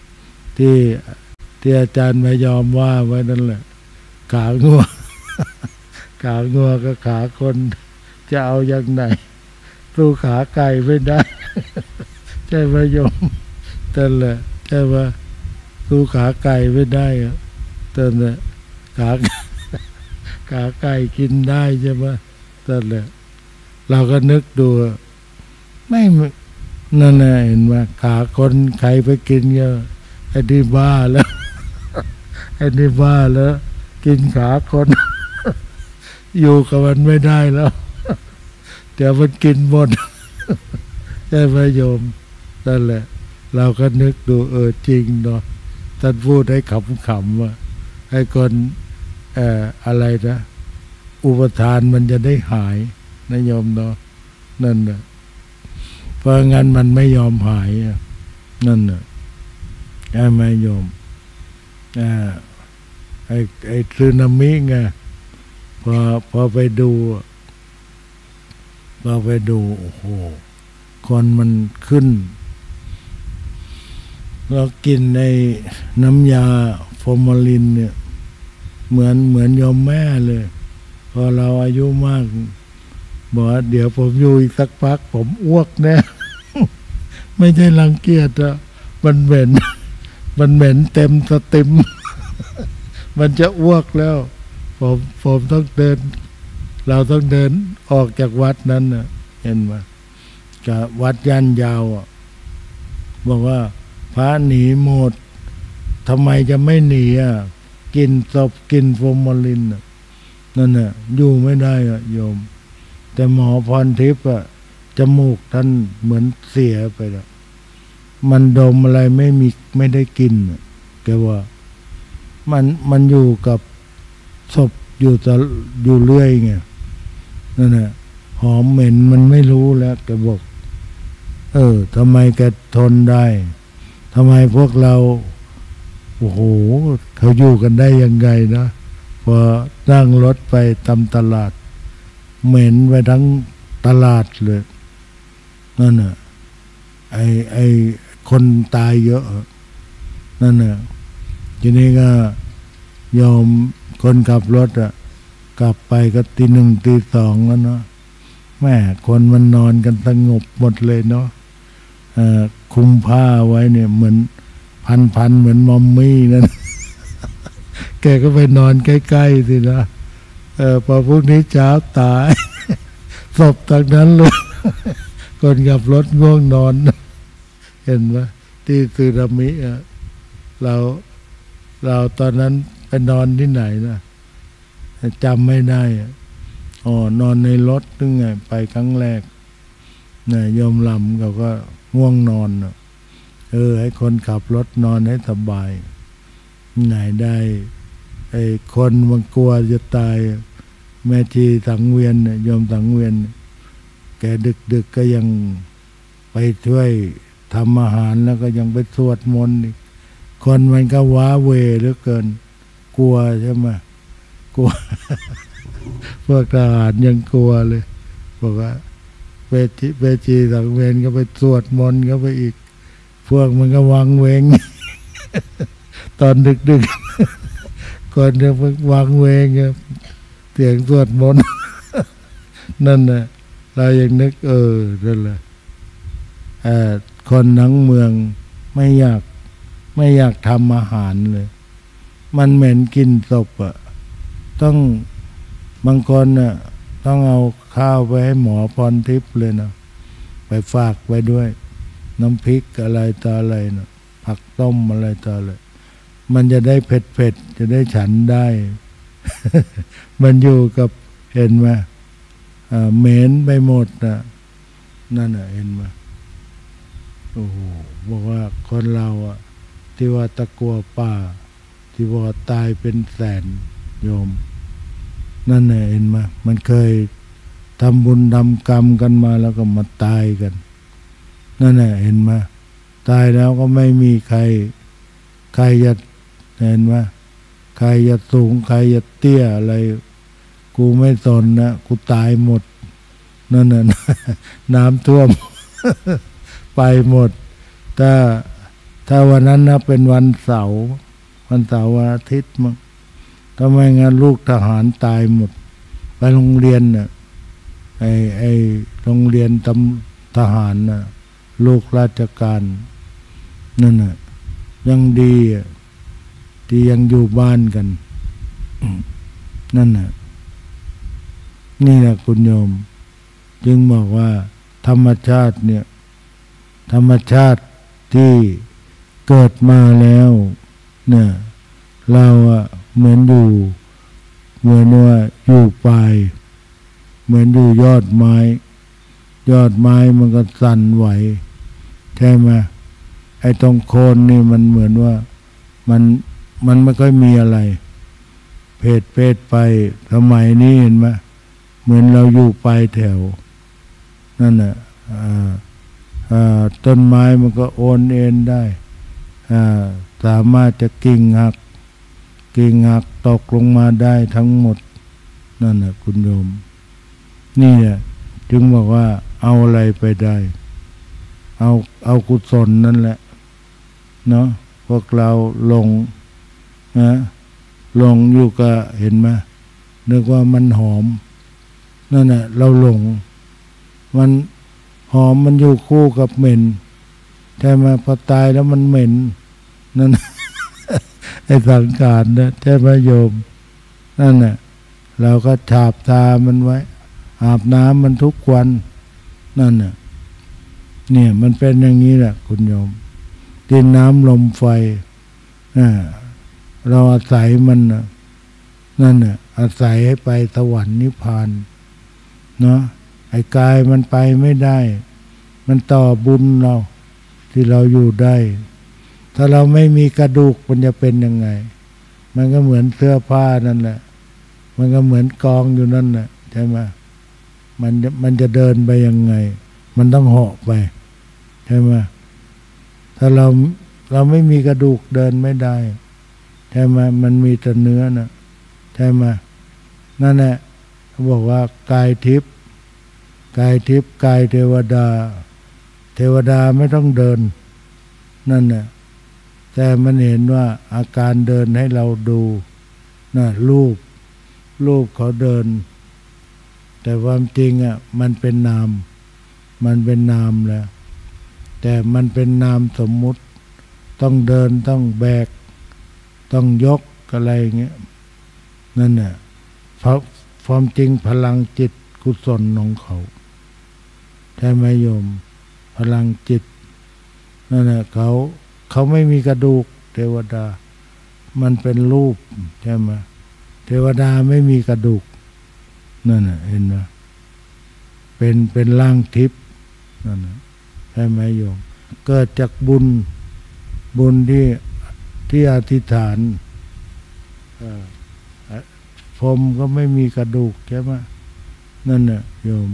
ที่อาจารย์ไม่ยอมว่าไว้นั่นแหละขางัว ขางัวกับขาคนจะเอาอย่างไหนสู้ขาไก่ไม่ได้ ใช่ไหมโยมนั่นแหละใช่ไหมสู้ขาไก่ไม่ได้นั่นแหละขาไก่กินได้ใช่ไหมนั่นแหละเราก็นึกดูไม่นั่นแหละเห็นไหมขาคนใครไปกินก็ไอ้นี่บ้าแล้ว ไอ้นี่บ้าแล้ว กินขาคน อยู่กับมันไม่ได้แล้ว เดี๋ยวมันกินหมด ใช่ไหมโยมนั่นแหละเราก็นึกดูจริงเนาะท่านพูดให้ขำๆว่าให้คนอะไรนะอุปทานมันจะได้หายนะโยมเนาะนั่นน่ะเพราะงั้นมันไม่ยอมหายนั่นน่ะใช่ไหมโยมไอ้สึนามิไงพอไปดูโอ้โหคนมันขึ้นแล้วกินในน้ำยาฟอร์มาลินเนี่ยเหมือนโยมแม่เลยพอเราอายุมากบอกว่าเดี๋ยวผมอยู่อีกสักพักผมอ้วกแน่ ไม่ใช่รังเกียจอะมันเหม็นเต็มสติม มันจะอ้วกแล้วผมต้องเดินเราต้องเดินออกจากวัดนั้นน่ะเห็นไหมกับวัดย่านยาวอ่ะบอกว่าพระหนีหมดทำไมจะไม่หนีอ่ะกินศพกินฟอร์มาลินนั่นน่ะอยู่ไม่ได้อ่ะโยมแต่หมอพรทิพย์อ่ะจมูกท่านเหมือนเสียไปแล้วมันดมอะไรไม่ได้กินแกว่ามันอยู่กับศพอยู่เรื่อยไงนั่นน่ะหอมเหม็นมันไม่รู้แล้วแกบอกทำไมแกทนได้ทำไมพวกเราโอ้โหเขาอยู่กันได้ยังไงนะพอนั่งรถไปตามตลาดเหม็นไปทั้งตลาดเลยนั่นน่ะไอคนตายเยอะนั่นน่ะทีนี้ก็ยอมคนขับรถกลับไปก็ตีหนึ่งตีสองแล้วเนาะแม่คนมันนอนกันสงบหมดเลยเนาะคุมผ้าไว้เนี่ยเหมือนพันเหมือนมอมมี่นั่น แกก็ไปนอนใกล้ๆสินะพอพวกนี้เช้าตาย ศพทางนั้นเลย คนขับรถง่วงนอน เห็นไหมที่สึนามิเราตอนนั้นไปนอนที่ไหนนะจำไม่ได้นอนในรถนึงไงไปครั้งแรกเนี่ยโยมลำเขาก็ง่วงนอนให้คนขับรถนอนให้สบายไหนได้ไอ้คนมันกลัวจะตายแม่ชีสังเวียนโยมสังเวียนแกดึกก็ยังไปช่วยทำอาหารแล้วก็ยังไปสวดมนต์อีกคนมันก็ว้าเหวเหลือเกินกลัวใช่ไหมกลัว พวกทหารยังกลัวเลยบอกว่าเวทีสังเวียนก็ไปสวดมนต์ก็ไปอีกพวกมันก็วังเวง ตตอนดึกๆก่อนจะวางเวงเสียงสวดมนต์นั่นน่ะเรายังนึกนั่นแหละคนทั้งเมืองไม่อยากทำอาหารเลยมันเหม็นกลิ่นศพต้องบางคนต้องเอาข้าวไปให้หมอพรทิพย์เลยนะไปฝากไว้ด้วยน้ำพริกอะไรต่ออะไรนะผักต้มอะไรต่ออะไรมันจะได้เผ็ดจะได้ฉันได้ มันอยู่กับเห็นไหมเหม็นไปหมดนั่นเห็นไหมโอ้โหบอกว่าคนเราที่ว่าตะกัวป่าที่ว่าตายเป็นแสนโยมนั่นเห็นไหมมันเคยทำบุญทำกรรมกันมาแล้วก็มาตายกันนั่นเห็นไหมตายแล้วก็ไม่มีใครจะเห็นไหมใครจะสูงใครจะเตี้ยอะไรกูไม่สนนะกูตายหมดนั่นน้ำท่วม ไปหมดถ้าวันนั้นนะเป็นวันเสาร์วันอาทิตย์มั้งถ้าไม่งั้นลูกทหารตายหมดไปโรงเรียนไอโรงเรียนทหารลูกราชการนั่นยังดีที่ยังอยู่บ้านกันนั่นนี่แหละคุณโยมจึงบอกว่าธรรมชาติเนี่ยธรรมชาติที่เกิดมาแล้วเนี่ยเราเหมือนว่าอยู่ปลายเหมือนอยู่ยอดไม้มันก็สั่นไหวใช่ไหมไอ้ตรงโคนนี่มันเหมือนว่ามันไม่ค่อยมีอะไรเพศไปสมัยนี้เห็นไหมเหมือนเราอยู่ปลายแถวนั่นต้นไม้มันก็โอนเอ็นได้สามารถจะกิ่งหักตกลงมาได้ทั้งหมดนั่นคุณโยมนี่จึงบอกว่าเอาอะไรไปได้เอากุศลนั่นแหละเนาะพวกเราหลงอยู่ก็เห็นไหมนึกว่ามันหอมนั่นเราหลงมันหอมมันอยู่คู่กับเหม็นใช่ไหมพอตายแล้วมันเหม็นนั่น ไอ้สังขารนะใช่ไหมโยมนั่นเราก็ฉาบทามันไว้อาบน้ำมันทุกวันนั่นเนี่ยมันเป็นอย่างนี้แหละคุณโยมดินน้ำลมไฟเราอาศัยมันนั่นอาศัยให้ไปสวรรค์นิพพานเนาะไอ้กายมันไปไม่ได้มันต่อบุญเราที่เราอยู่ได้ถ้าเราไม่มีกระดูกมันจะเป็นยังไงมันก็เหมือนเสื้อผ้านั่นแหละมันก็เหมือนกองอยู่นั่นแหละใช่ไหมมันจะเดินไปยังไงมันต้องเหาะไปใช่ไหมถ้าเราไม่มีกระดูกเดินไม่ได้ใช่ไหมมันมีแต่เนื้อนะใช่ไหมนั่นแหละเขาบอกว่ากายทิพย์กายเทวดาไม่ต้องเดินนั่นแต่มันเห็นว่าอาการเดินให้เราดูรูปเขาเดินแต่ความจริงมันเป็นนามแล้วแต่มันเป็นนามสมมุติต้องเดินต้องแบกต้องยกอะไรอย่างเงี้ยนั่นเพราะความจริงพลังจิตกุศลของเขาใช่ไหมโยมพลังจิตนั่นเขาไม่มีกระดูกเทวดามันเป็นรูปใช่ไหมเทวดาไม่มีกระดูกนั่นเห็นไหมเป็นร่างทิพย์นั่นใช่ไหมโยมเกิดจากบุญที่อธิษฐานพรหมก็ไม่มีกระดูกใช่ไหมนั่นโยม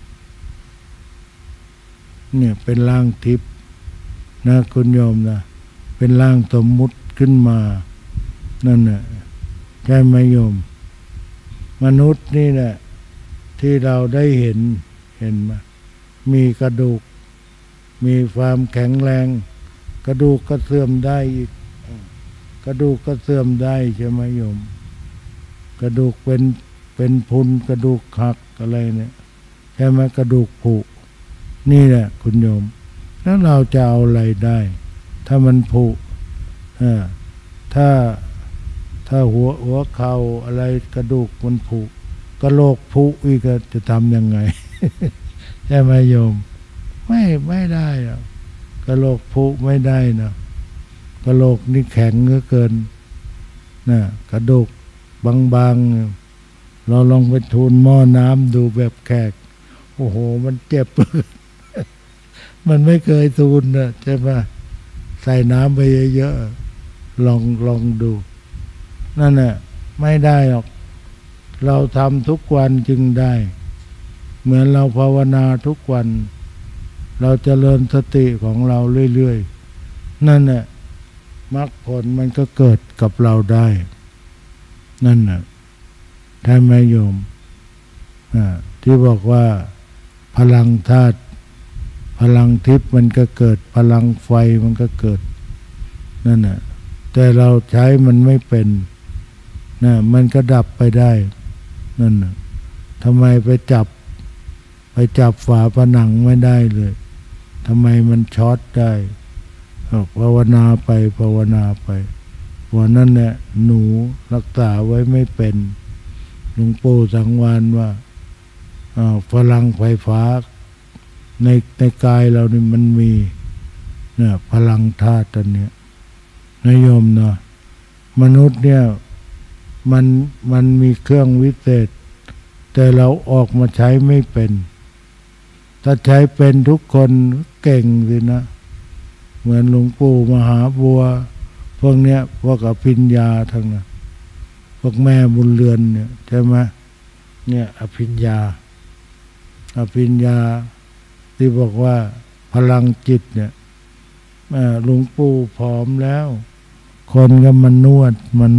เนี่ยเป็นร่างทิพย์นะคุณโยมนะเป็นร่างสมมุติขึ้นมานั่นใช่ไหมโยมมนุษย์นี่แหละที่เราได้เห็นมามีกระดูกมีความแข็งแรงกระดูกก็เสื่อมได้อีกกระดูกก็เสื่อมได้ใช่ไหมโยมกระดูกเป็นพุนกระดูกหักอะไรเนี่ยใช่ไหมกระดูกผุนี่แหละคุณโยมแล้วเราจะเอาอะไรได้ถ้ามันผุถ้าหัวเข่าอะไรกระดูกมันผุกระโหลกผุอีกจะทำยังไง ใช่ไหมโยมไม่ได้หรอกกระโหลกผุไม่ได้นะกระโหลกนี่แข็งเหลือเกินนะกระดูกบางๆเราลองไปทูลหม้อน้ำดูแบบแขกโอ้โหมันเจ็บ มันไม่เคยทูลนะใช่ไหมใส่น้ำไปเยอะๆลองดูนั่นแหละไม่ได้หรอกเราทำทุกวันจึงได้เหมือนเราภาวนาทุกวันเราเจริญสติของเราเรื่อยๆนั่นแหละมรรคผลมันก็เกิดกับเราได้นั่นน่ะใช่ไหมโยมที่บอกว่าพลังธาตุพลังทิพย์มันก็เกิดพลังไฟมันก็เกิดนั่นน่ะแต่เราใช้มันไม่เป็นนะมันก็ดับไปได้นั่นน่ะทำไมไปจับฝาผนังไม่ได้เลยทำไมมันช็อตได้ภาวนาไปวันนั้นเนี่ยหนูรักษาไว้ไม่เป็นหลวงปู่สังวานว่าพลังไฟฟ้าในกายเรานี่มันมีเนี่ยพลังธาตุตัวเนี้ยนะโยมเนาะมนุษย์เนี่ยมันมีเครื่องวิเศษแต่เราออกมาใช้ไม่เป็นถ้าใช้เป็นทุกคนเก่งสินะเหมือนหลวงปู่มหาบัวพวกเนี้ยพวกอภิญญาทั้งนั้นพวกแม่บุญเรือนเนี่ยใช่ไหมเนี่ยอภิญญาที่บอกว่าพลังจิตเนี่ยหลวงปู่ผอมแล้วคนก็มานวด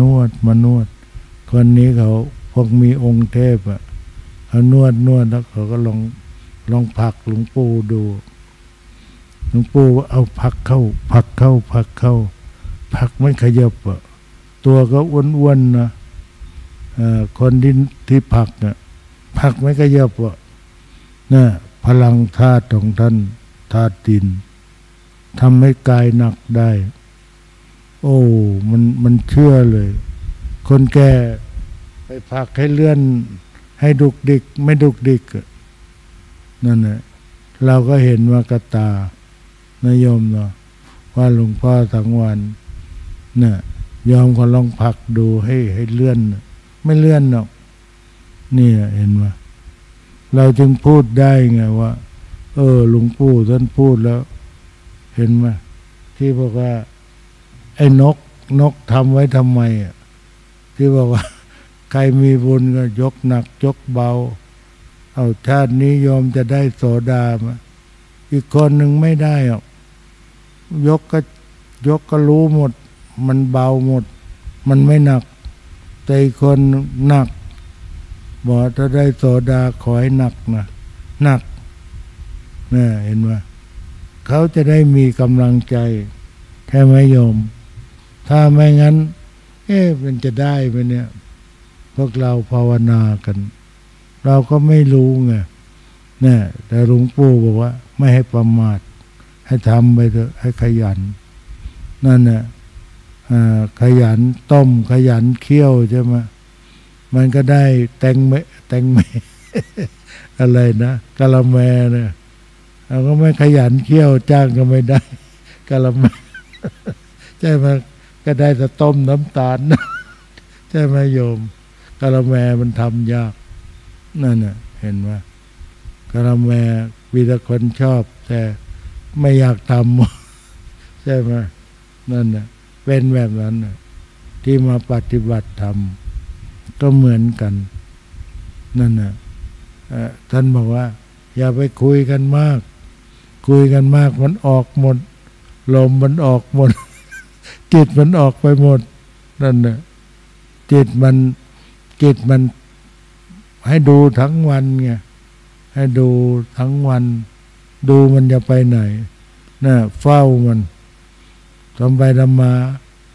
คนนี้เขาพวกมีองค์เทพเขานวดแล้วเขาก็ลองผลักหลวงปู่ดูหลวงปู่เอาผลักเข้าผลักไม่ขยับตัวก็อ้วนๆนะคนที่ผลักผลักไม่ขยับน่ะพลังธาตุของท่านธาตุดินทำให้กายหนักได้โอ้มันเชื่อเลยคนแก่ไปผลักให้เลื่อนให้ดุกดิกไม่ดุกดิกนั่นแหละเราก็เห็นว่ากตานโยมเนาะว่าหลวงพ่อสังวรเนี่ยยอมก็ลองผลักดูให้เลื่อนไม่เลื่อนหรอกนี่เห็นไหมเราจึงพูดได้ไงว่าหลวงปู่ท่านพูดแล้วเห็นไหมที่บอกว่าไอ้นกทำไว้ทำไมที่บอกว่าใครมีบุญก็ยกหนักยกเบาเอาชาตินี้ยอมจะได้โสดามาอีกคนหนึ่งไม่ได้หรอกยกก็รู้หมดมันเบาหมดมันไม่หนักแต่อีกคนหนักบอกถ้าได้โสดาขอให้หนักนะหนักเนี่ยเห็นไหมเขาจะได้มีกำลังใจแค่ไม่โยมถ้าไม่งั้นมันจะได้ไหมเนี่ยพวกเราภาวนากันเราก็ไม่รู้ไงเนี่ยแต่หลวงปู่บอกว่าไม่ให้ประมาทให้ทำไปเถอะให้ขยันนั่นน่ะขยันต้มขยันเคี่ยวใช่ไหมมันก็ได้แตงเม อะไรนะกะละแมเนี่ยเราก็ไม่ขยันเคี่ยวจ้างก็ไม่ได้กะละแม ใช่ไหมก็ได้แต่ต้มน้ำตาล ใช่ไหมโยมกะละแมมันทำยากนั่นน่ะเห็นไหมกะละแมมีแต่คนชอบแต่ไม่อยากทำ ใช่ไหมนั่นน่ะเป็นแบบนั้นน่ะที่มาปฏิบัติธรรมก็เหมือนกันนั่นน่ะท่านบอกว่าอย่าไปคุยกันมากมันออกหมดลมมันออกหมด จิตมันออกไปหมดนั่นน่ะจิตมันให้ดูทั้งวันไงให้ดูทั้งวันดูมันจะไปไหนน่ะเฝ้ามันทำไปทำมา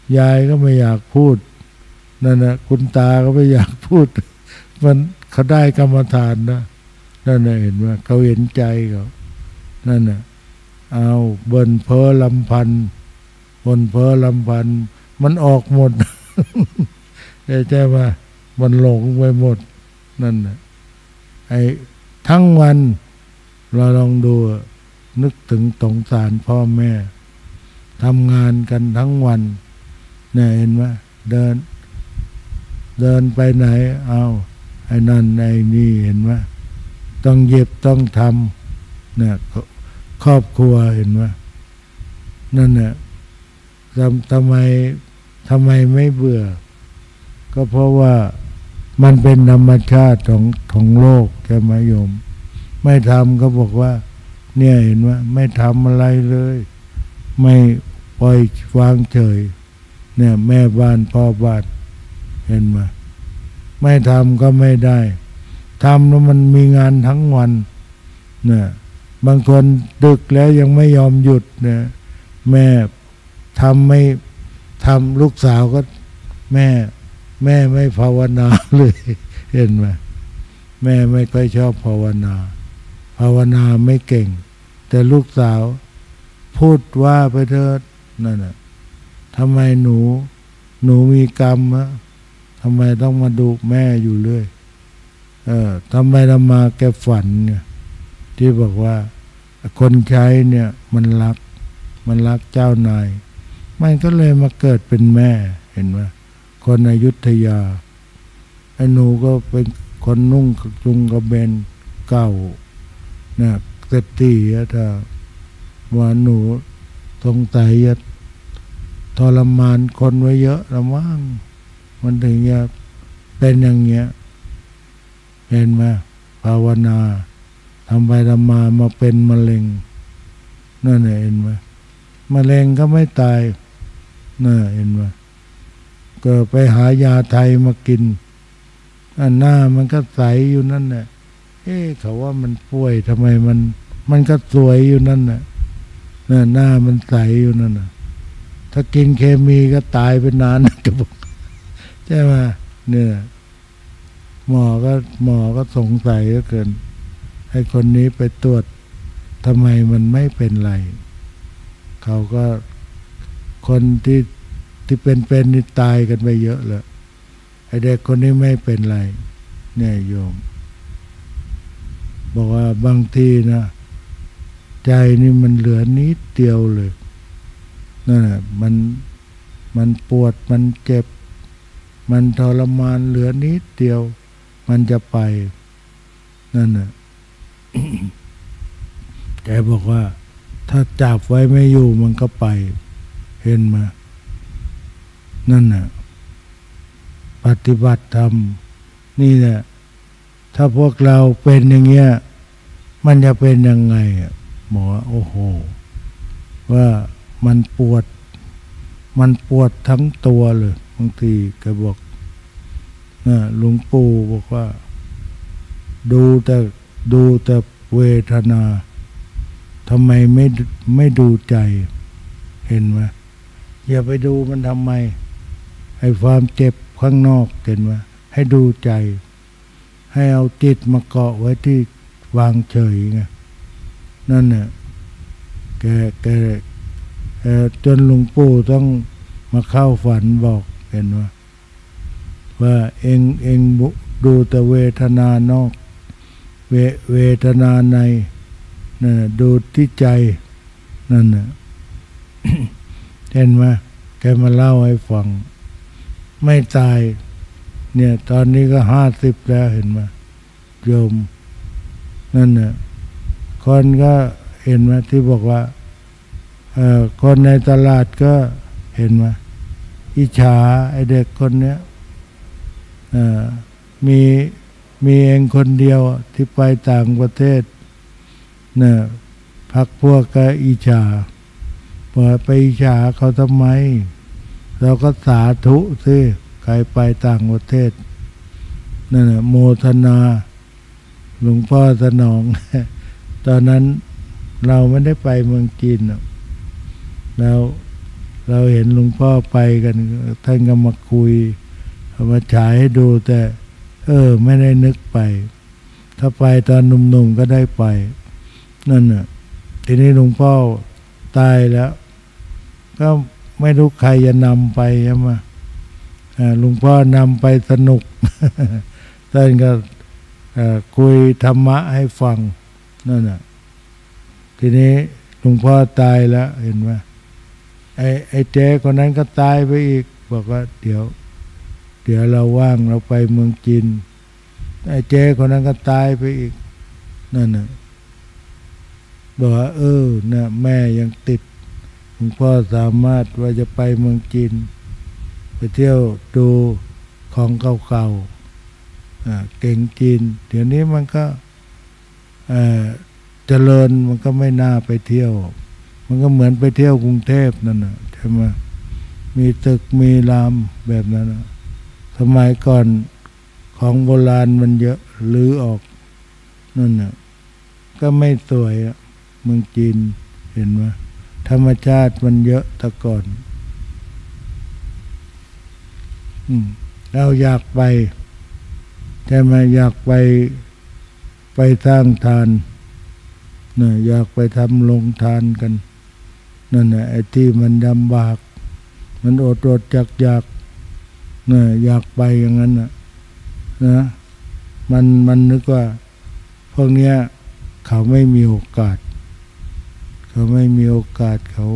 ยายก็ไม่อยากพูดนั่นนะคุณตาก็ไม่อยากพูดมันเขาได้กรรมฐานนะนั่นนะเห็นไหมเขาเห็นใจเขานั่นนะเอาบนเพ้อลำพันบนเพ้อลำพันมันออกหมดใช่ไหมมันหลงไปหมดนั่นนะไอ้ทั้งวันเราลองดูนึกถึงสงสารพ่อแม่ทำงานกันทั้งวันเนี่ยเห็นไหมเดินไปไหนเอาไอ้นั่นไอ้นี่เห็นไหมต้องเย็บต้องทำเนี่ยครอบครัวเห็นไหมนั่นเนี่ยทำไมไม่เบื่อก็เพราะว่ามันเป็นธรรมชาติของโลกแกมาโยมไม่ทำก็บอกว่าเนี่ยเห็นไหมไม่ทำอะไรเลยไม่ปล่อยวางเฉยเนี่ยแม่บ้านพ่อบ้านเห็นไหมไม่ทำก็ไม่ได้ทำแล้วมันมีงานทั้งวันเนี่ยบางคนดึกแล้วยังไม่ยอมหยุดเนี่ยแม่ทำลูกสาวก็แม่ไม่ภาวนาเลยเห็นไหมแม่ไม่ค่อยชอบภาวนาไม่เก่งแต่ลูกสาวพูดว่าไปเถิดนั่นน่ะทำไมหนูมีกรรมอะทำไมต้องมาดูแม่อยู่เรื่อยทำไมมาแกฝันเนี่ยที่บอกว่าคนใช้เนี่ยมันรักเจ้านายมันก็เลยมาเกิดเป็นแม่เห็นไหมคนอยุธยาไอ้หนูก็เป็นคนนุ่งจุงกระเบนเก่าเนี่ยเศรษฐีถ้าว่าหนูสงสัยจะทรมานคนไว้เยอะละมั้งมันถึงจะเป็นอย่างเงี้ยเห็นไหมภาวนาทำไปทำมาเป็นมะเร็งนั่นเห็นไหมมะเร็งก็ไม่ตายน่ะเห็นไหมก็ไปหายาไทยมากินหน้ามันก็ใสอยู่นั่นแหละเขาว่ามันป่วยทำไมมันก็สวยอยู่นั่นน่ะหน้ามันใสอยู่นั่นน่ะถ้ากินเคมีก็ตายไปนานก็บอกใช่ไหมเนี่ยหมอก็สงสัยเหลือเกินให้คนนี้ไปตรวจทำไมมันไม่เป็นไรเขาก็คนที่เป็นนี่ตายกันไปเยอะแล้วไอ้เด็กคนนี้ไม่เป็นไรเนี่ยโยมบอกว่าบางทีนะใจนี่มันเหลือนิดเดียวเลยนั่นแหละมันปวดมันเจ็บมันทรมานเหลือนิดเดียวมันจะไปนั่นน่ะ แกบอกว่าถ้าจับไว้ไม่อยู่มันก็ไปเห็นมานั่นน่ะปฏิบัติธรรมนี่แหละถ้าพวกเราเป็นอย่างเงี้ยมันจะเป็นยังไงหมอโอ้โหว่ามันปวดทั้งตัวเลยบางทีแกบอกหลวงปู่บอกว่าดูแต่เวทนาทำไมไม่ดูใจเห็นไหมอย่าไปดูมันทำไมให้ความเจ็บข้างนอกเห็นไหมให้ดูใจให้เอาจิตมาเกาะไว้ที่วางเฉยไงนั่นเนี่ยแกจนหลวงปู่ต้องมาเข้าฝันบอกเห็นว่าเองดูแต่เวทนานอกเวทนาในนั่นดูที่ใจนั่นน่ะ เห็นไหมแกมาเล่าให้ฟังไม่ตายเนี่ยตอนนี้ก็50แล้วเห็นไหมโยมนั่นน่ะคนก็เห็นไหมที่บอกว่าคนในตลาดก็เห็นไหมอิจฉาไอเด็กคนเนี้ยมีเองคนเดียวที่ไปต่างประเทศเนี่ยพักพวกก็อิจฉาไปอิจฉาเขาทำไมเราก็สาธุสิใครไปต่างประเทศนั่นน่ะโมทนาหลวงพ่อสนอง ตอนนั้นเราไม่ได้ไปเมืองจีนแล้วเราเห็นหลวงพ่อไปกันท่านก็มาคุยมาฉายให้ดูแต่ไม่ได้นึกไป ถ้าไปตอนหนุ่มๆก็ได้ไปนั่นน่ะทีนี้หลวงพ่อตายแล้วก็ไม่รู้ใครจะนำไปใช่ไหมหลวงพ่อนำไปสนุก ท่านก็คุยธรรมะให้ฟังนั่นน่ะทีนี้หลวงพ่อตายแล้วเห็นไหมไอ้เจ๊คนนั้นก็ตายไปอีกบอกว่าเดี๋ยวเราว่างเราไปเมืองจีนไอ้เจ๊คนนั้นก็ตายไปอีกนั่นน่ะบอกว่าเนี่ยแม่ยังติดหลวงพ่อสามารถว่าจะไปเมืองจีนไปเที่ยวดูของเก่าๆเก่งจีนเดี๋ยวนี้มันก็เจริญมันก็ไม่น่าไปเที่ยวมันก็เหมือนไปเที่ยวกรุงเทพนั่นน่ะใช่ไหมมีตึกมีรามแบบนั้นนะสมัยก่อนของโบราณมันเยอะรื้อออกนั่นน่ะก็ไม่สวยเมืองจีนเห็นไหมธรรมชาติมันเยอะแต่ก่อนเราอยากไปใช่ไหมอยากไปสร้างทานเนี่ยอยากไปทำโรงทานกันนั่นแหละไอ้ที่มันลำบากมันอดอยากเนี่ยอยากไปอย่างนั้นนะมันนึกว่าพวกเนี้ยเขาไม่มีโอกาสเขาไม่มีโอกาสเขา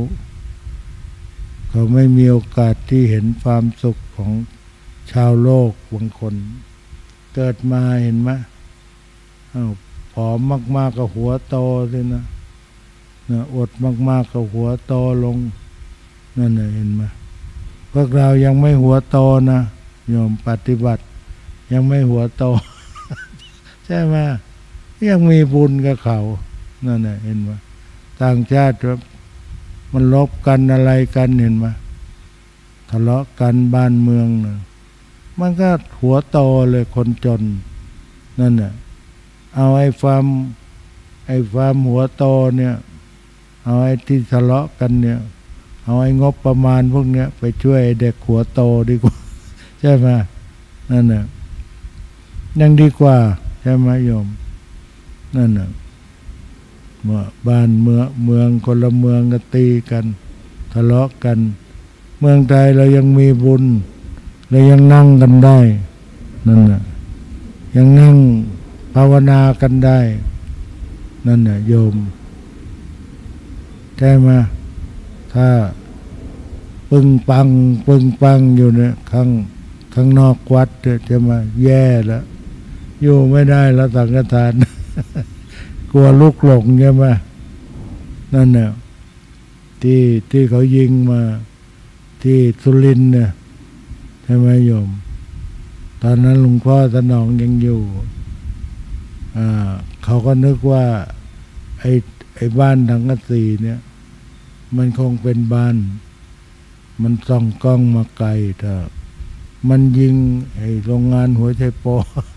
ไม่มีโอกาสที่เห็นความสุขของชาวโลกบางคนเกิดมาเห็นไหมผอมมากๆก็หัวโตเลยนะอดมากๆก็หัวโตลงนั่นน่ะเห็นไหมพวกเรายังไม่หัวโตนะโยมปฏิบัติยังไม่หัวโต ใช่ไหมยังมีบุญกับเขานั่นน่ะเห็นไหมต่างชาติมันลบกันอะไรกันเห็นไหมทะเลาะกันบ้านเมืองนะมันก็หัวโตเลยคนจนนั่นน่ะเอาไอ้ความหัวโตเนี่ยเอาไอ้ที่ทะเลาะกันเนี่ยเอาไอ้งบประมาณพวกเนี้ยไปช่วยเด็กหัวโตดีกว่าใช่ไหมนั่นน่ะยังดีกว่าใช่ไหมโยมนั่นน่ะบ้านเมืองคนละเมืองก็ตีกันทะเลาะกันเมืองไทยเรายังมีบุญเรายังนั่งกันได้นั่นน่ะยังนั่งภาวนากันได้นั่นน่ะโยมใช่ไหมถ้าปึ้งปังอยู่เนี่ยข้างนอกวัดจะมาแย่แล้วอยู่ไม่ได้แล้วสังฆทาน กลัวลูกหลงใช่ไหมนั่นน่ะที่เขายิงมาที่สุรินทร์เนี่ยใช่ไหมโยมตอนนั้นหลวงพ่อสนองยังอยู่เขาก็นึกว่าไอ้บ้านสังกะสีเนี่ยมันคงเป็นบ้านมันส่องกล้องมาไกลเถอะมันยิงไอ้โรงงานหัวใจโป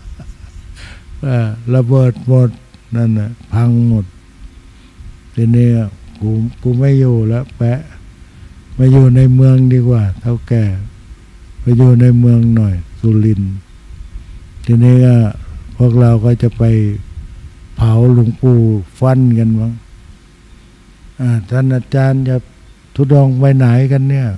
ระเบิดหมดนั่นน่ะพังหมดทีนี้กูไม่อยู่แล้วแปะมาอยู่ในเมืองดีกว่าเท่าแก่ไปอยู่ในเมืองหน่อยสุรินทร์ทีนี้ก็พวกเราก็จะไปเผาหลวงปู่ฟั่นกันมั้งท่านอาจารย์จะทุดงไปไหนกันเนี่ย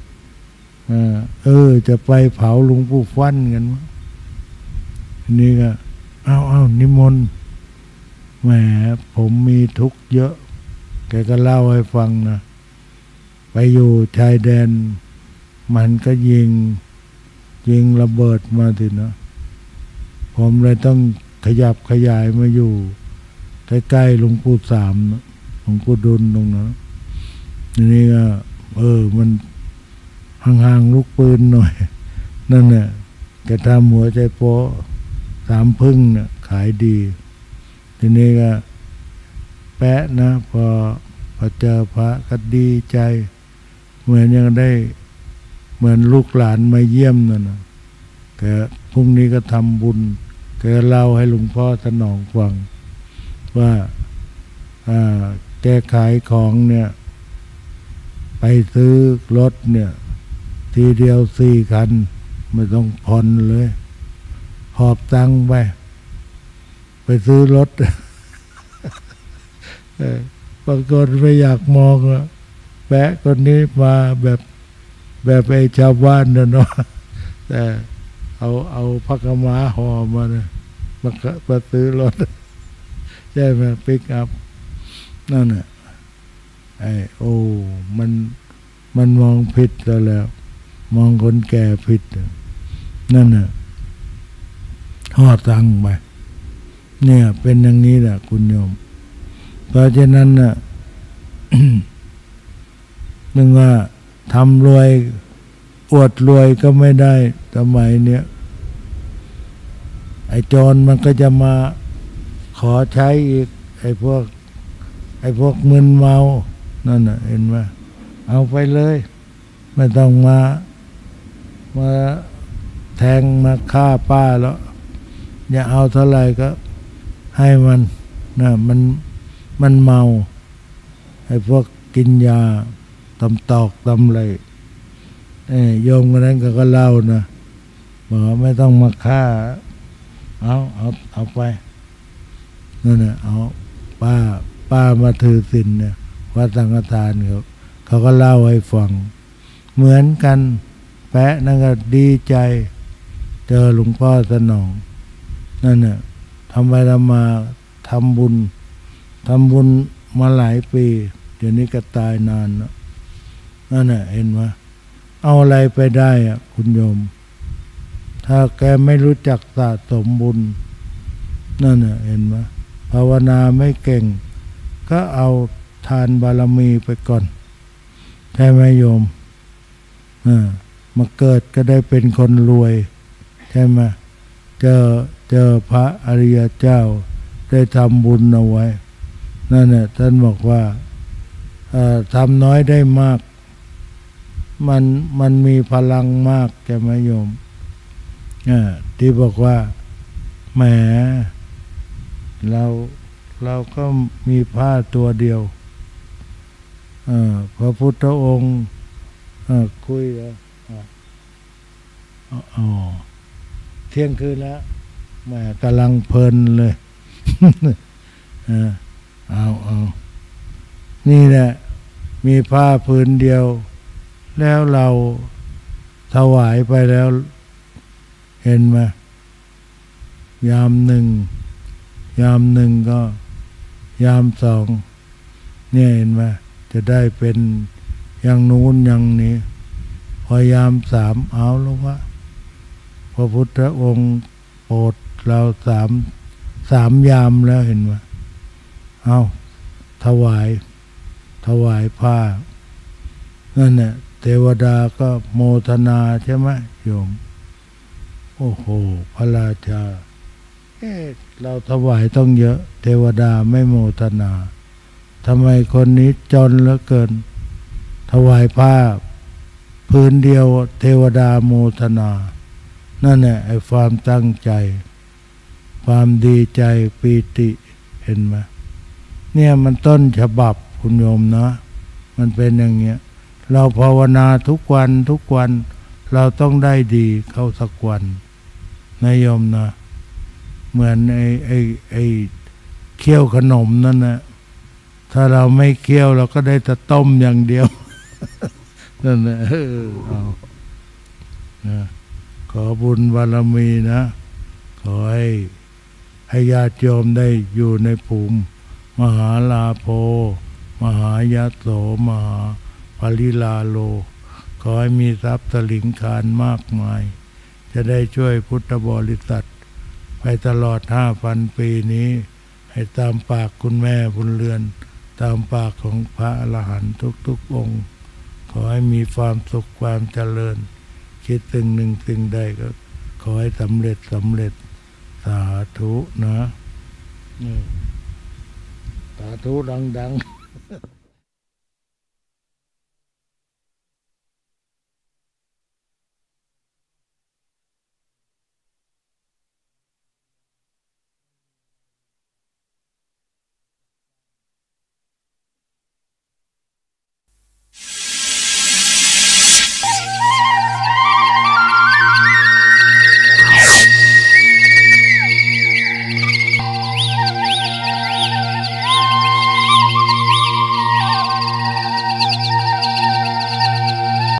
จะไปเผาหลวงปู่ฟั่นกันมั้งทีนี้ก็เอานิมนต์แหมผมมีทุกข์เยอะแกก็เล่าให้ฟังนะไปอยู่ชายแดนมันก็ยิงระเบิดมาทีนะผมเลยต้องขยับขยายมาอยู่ใกล้ๆหลวงปู่สามหลวงปู่ดุลตรงนั้นทีนี้ก็มันห่างๆลูกปืนหน่อยนั่นแหละแกทำหัวใจโป๊สามพึ่งเนี่ยขายดีทีนี้ก็แปะนะพอเจอพระก็ดีใจเหมือนยังได้เหมือนลูกหลานมาเยี่ยมนั่นนะแกพรุ่งนี้ก็ทำบุญแกเล่าให้หลวงพ่อสนองฟังว่าแกขายของเนี่ยไปไปซื้อรถเนี่ยทีเดียว4 คันไม่ต้องผ่อนเลยหอบตังค์ไปซื้อรถ บางคนไม่อยากมองอะแปะคนนี้มาแบบไอ้ชาวบ้านเนาะแต่เอาพักม้าห่อมาเนี่ยมาซื้อรถใช่ไหมปิกอัพนั่นน่ะมันมองผิดแล้ว มองคนแก่ผิดนั่นน่ะห่อตังค์ไปเนี่ยเป็นอย่างนี้แหละคุณโยมเพราะฉะนั้นน่ะ นึกว่าทำรวยอวดรวยก็ไม่ได้สมัยเนี้ยไอ้โจรมันก็จะมาขอใช้อีกไอ้พวกมึนเมานั่นน่ะเห็นไหมเอาไปเลยไม่ต้องมาแทงมาฆ่าป้าแล้วอย่าเอาเท่าไหร่ก็ให้มันนะมันเมาไอ้พวกกินยาตำตอกตำอะไรโยมคนนั้นก็เล่านะบอกว่าไม่ต้องมาฆ่าเอาไปนั่นน่ะเอาป้ามาถือศีลเนี่ยวัดสังฆทานเขาก็เล่าให้ฟังเหมือนกันแปะนั่นก็ดีใจเจอหลวงพ่อสนองนั่นน่ะทำไปทำมาทำบุญมาหลายปีเดี๋ยวนี้ก็ตายนานแล้วนั่นน่ะเห็นไหมเอาอะไรไปได้อ่ะคุณโยมถ้าแกไม่รู้จักสะสมบุญนั่นน่ะเห็นไหมภาวนาไม่เก่งก็เอาทานบารมีไปก่อนใช่ไหมโยมมาเกิดก็ได้เป็นคนรวยใช่ไหมเจอพระอริยเจ้าได้ทำบุญเอาไว้นั่นน่ะท่านบอกว่าทำน้อยได้มากมันมีพลังมากแกไหมโยมที่บอกว่าแหมเราก็มีผ้าตัวเดียวพระพุทธองค์คุยเที่ยงคืนแล้วแหมกำลังเพลินเลย เอานี่แหละมีผ้าผืนเดียวแล้วเราถวายไปแล้วเห็นไหมยามหนึ่งก็ยามสองเนี่ยเห็นไหมจะได้เป็นอย่างนู้นอย่างนี้พอยามสามเอาแล้ววะพระพุทธองค์โปรดเราสามยามแล้วเห็นไหมเอาถวายผ้านั่นแหละเทวดาก็โมทนาใช่ไหมโยมโอ้โหพระราชาเราถวายต้องเยอะเทวดาไม่โมทนาทำไมคนนี้จนเหลือเกินถวายผ้าพื้นเดียวเทวดาโมทนานั่นแหละไอ้ความตั้งใจความดีใจปีติเห็นไหมเนี่ยมันต้นฉบับคุณโยมนะมันเป็นอย่างเงี้ยเราภาวนาทุกวันเราต้องได้ดีเข้าสักวันนะโยมนะเหมือนไอ้เคี่ยวขนมนั่นนะถ้าเราไม่เคี่ยวเราก็ได้แต่ต้มอย่างเดียว นั่นนะเอาขอบุญบารมีนะขอให้ญาติโยมได้อยู่ในภูมิมหาลาโภมหายะโสมหาปริลาโลขอให้มีทรัพย์สลิงคารมากมายจะได้ช่วยพุทธบริษัทไปตลอด 5,000 ปีนี้ให้ตามปากคุณแม่บุญเรือนตามปากของพระอรหันต์ทุกองค์ขอให้มีความสุขความเจริญคิดสิ่งหนึ่งสิ่งใดก็ขอให้สำเร็จสาธุนะสาธุดังๆ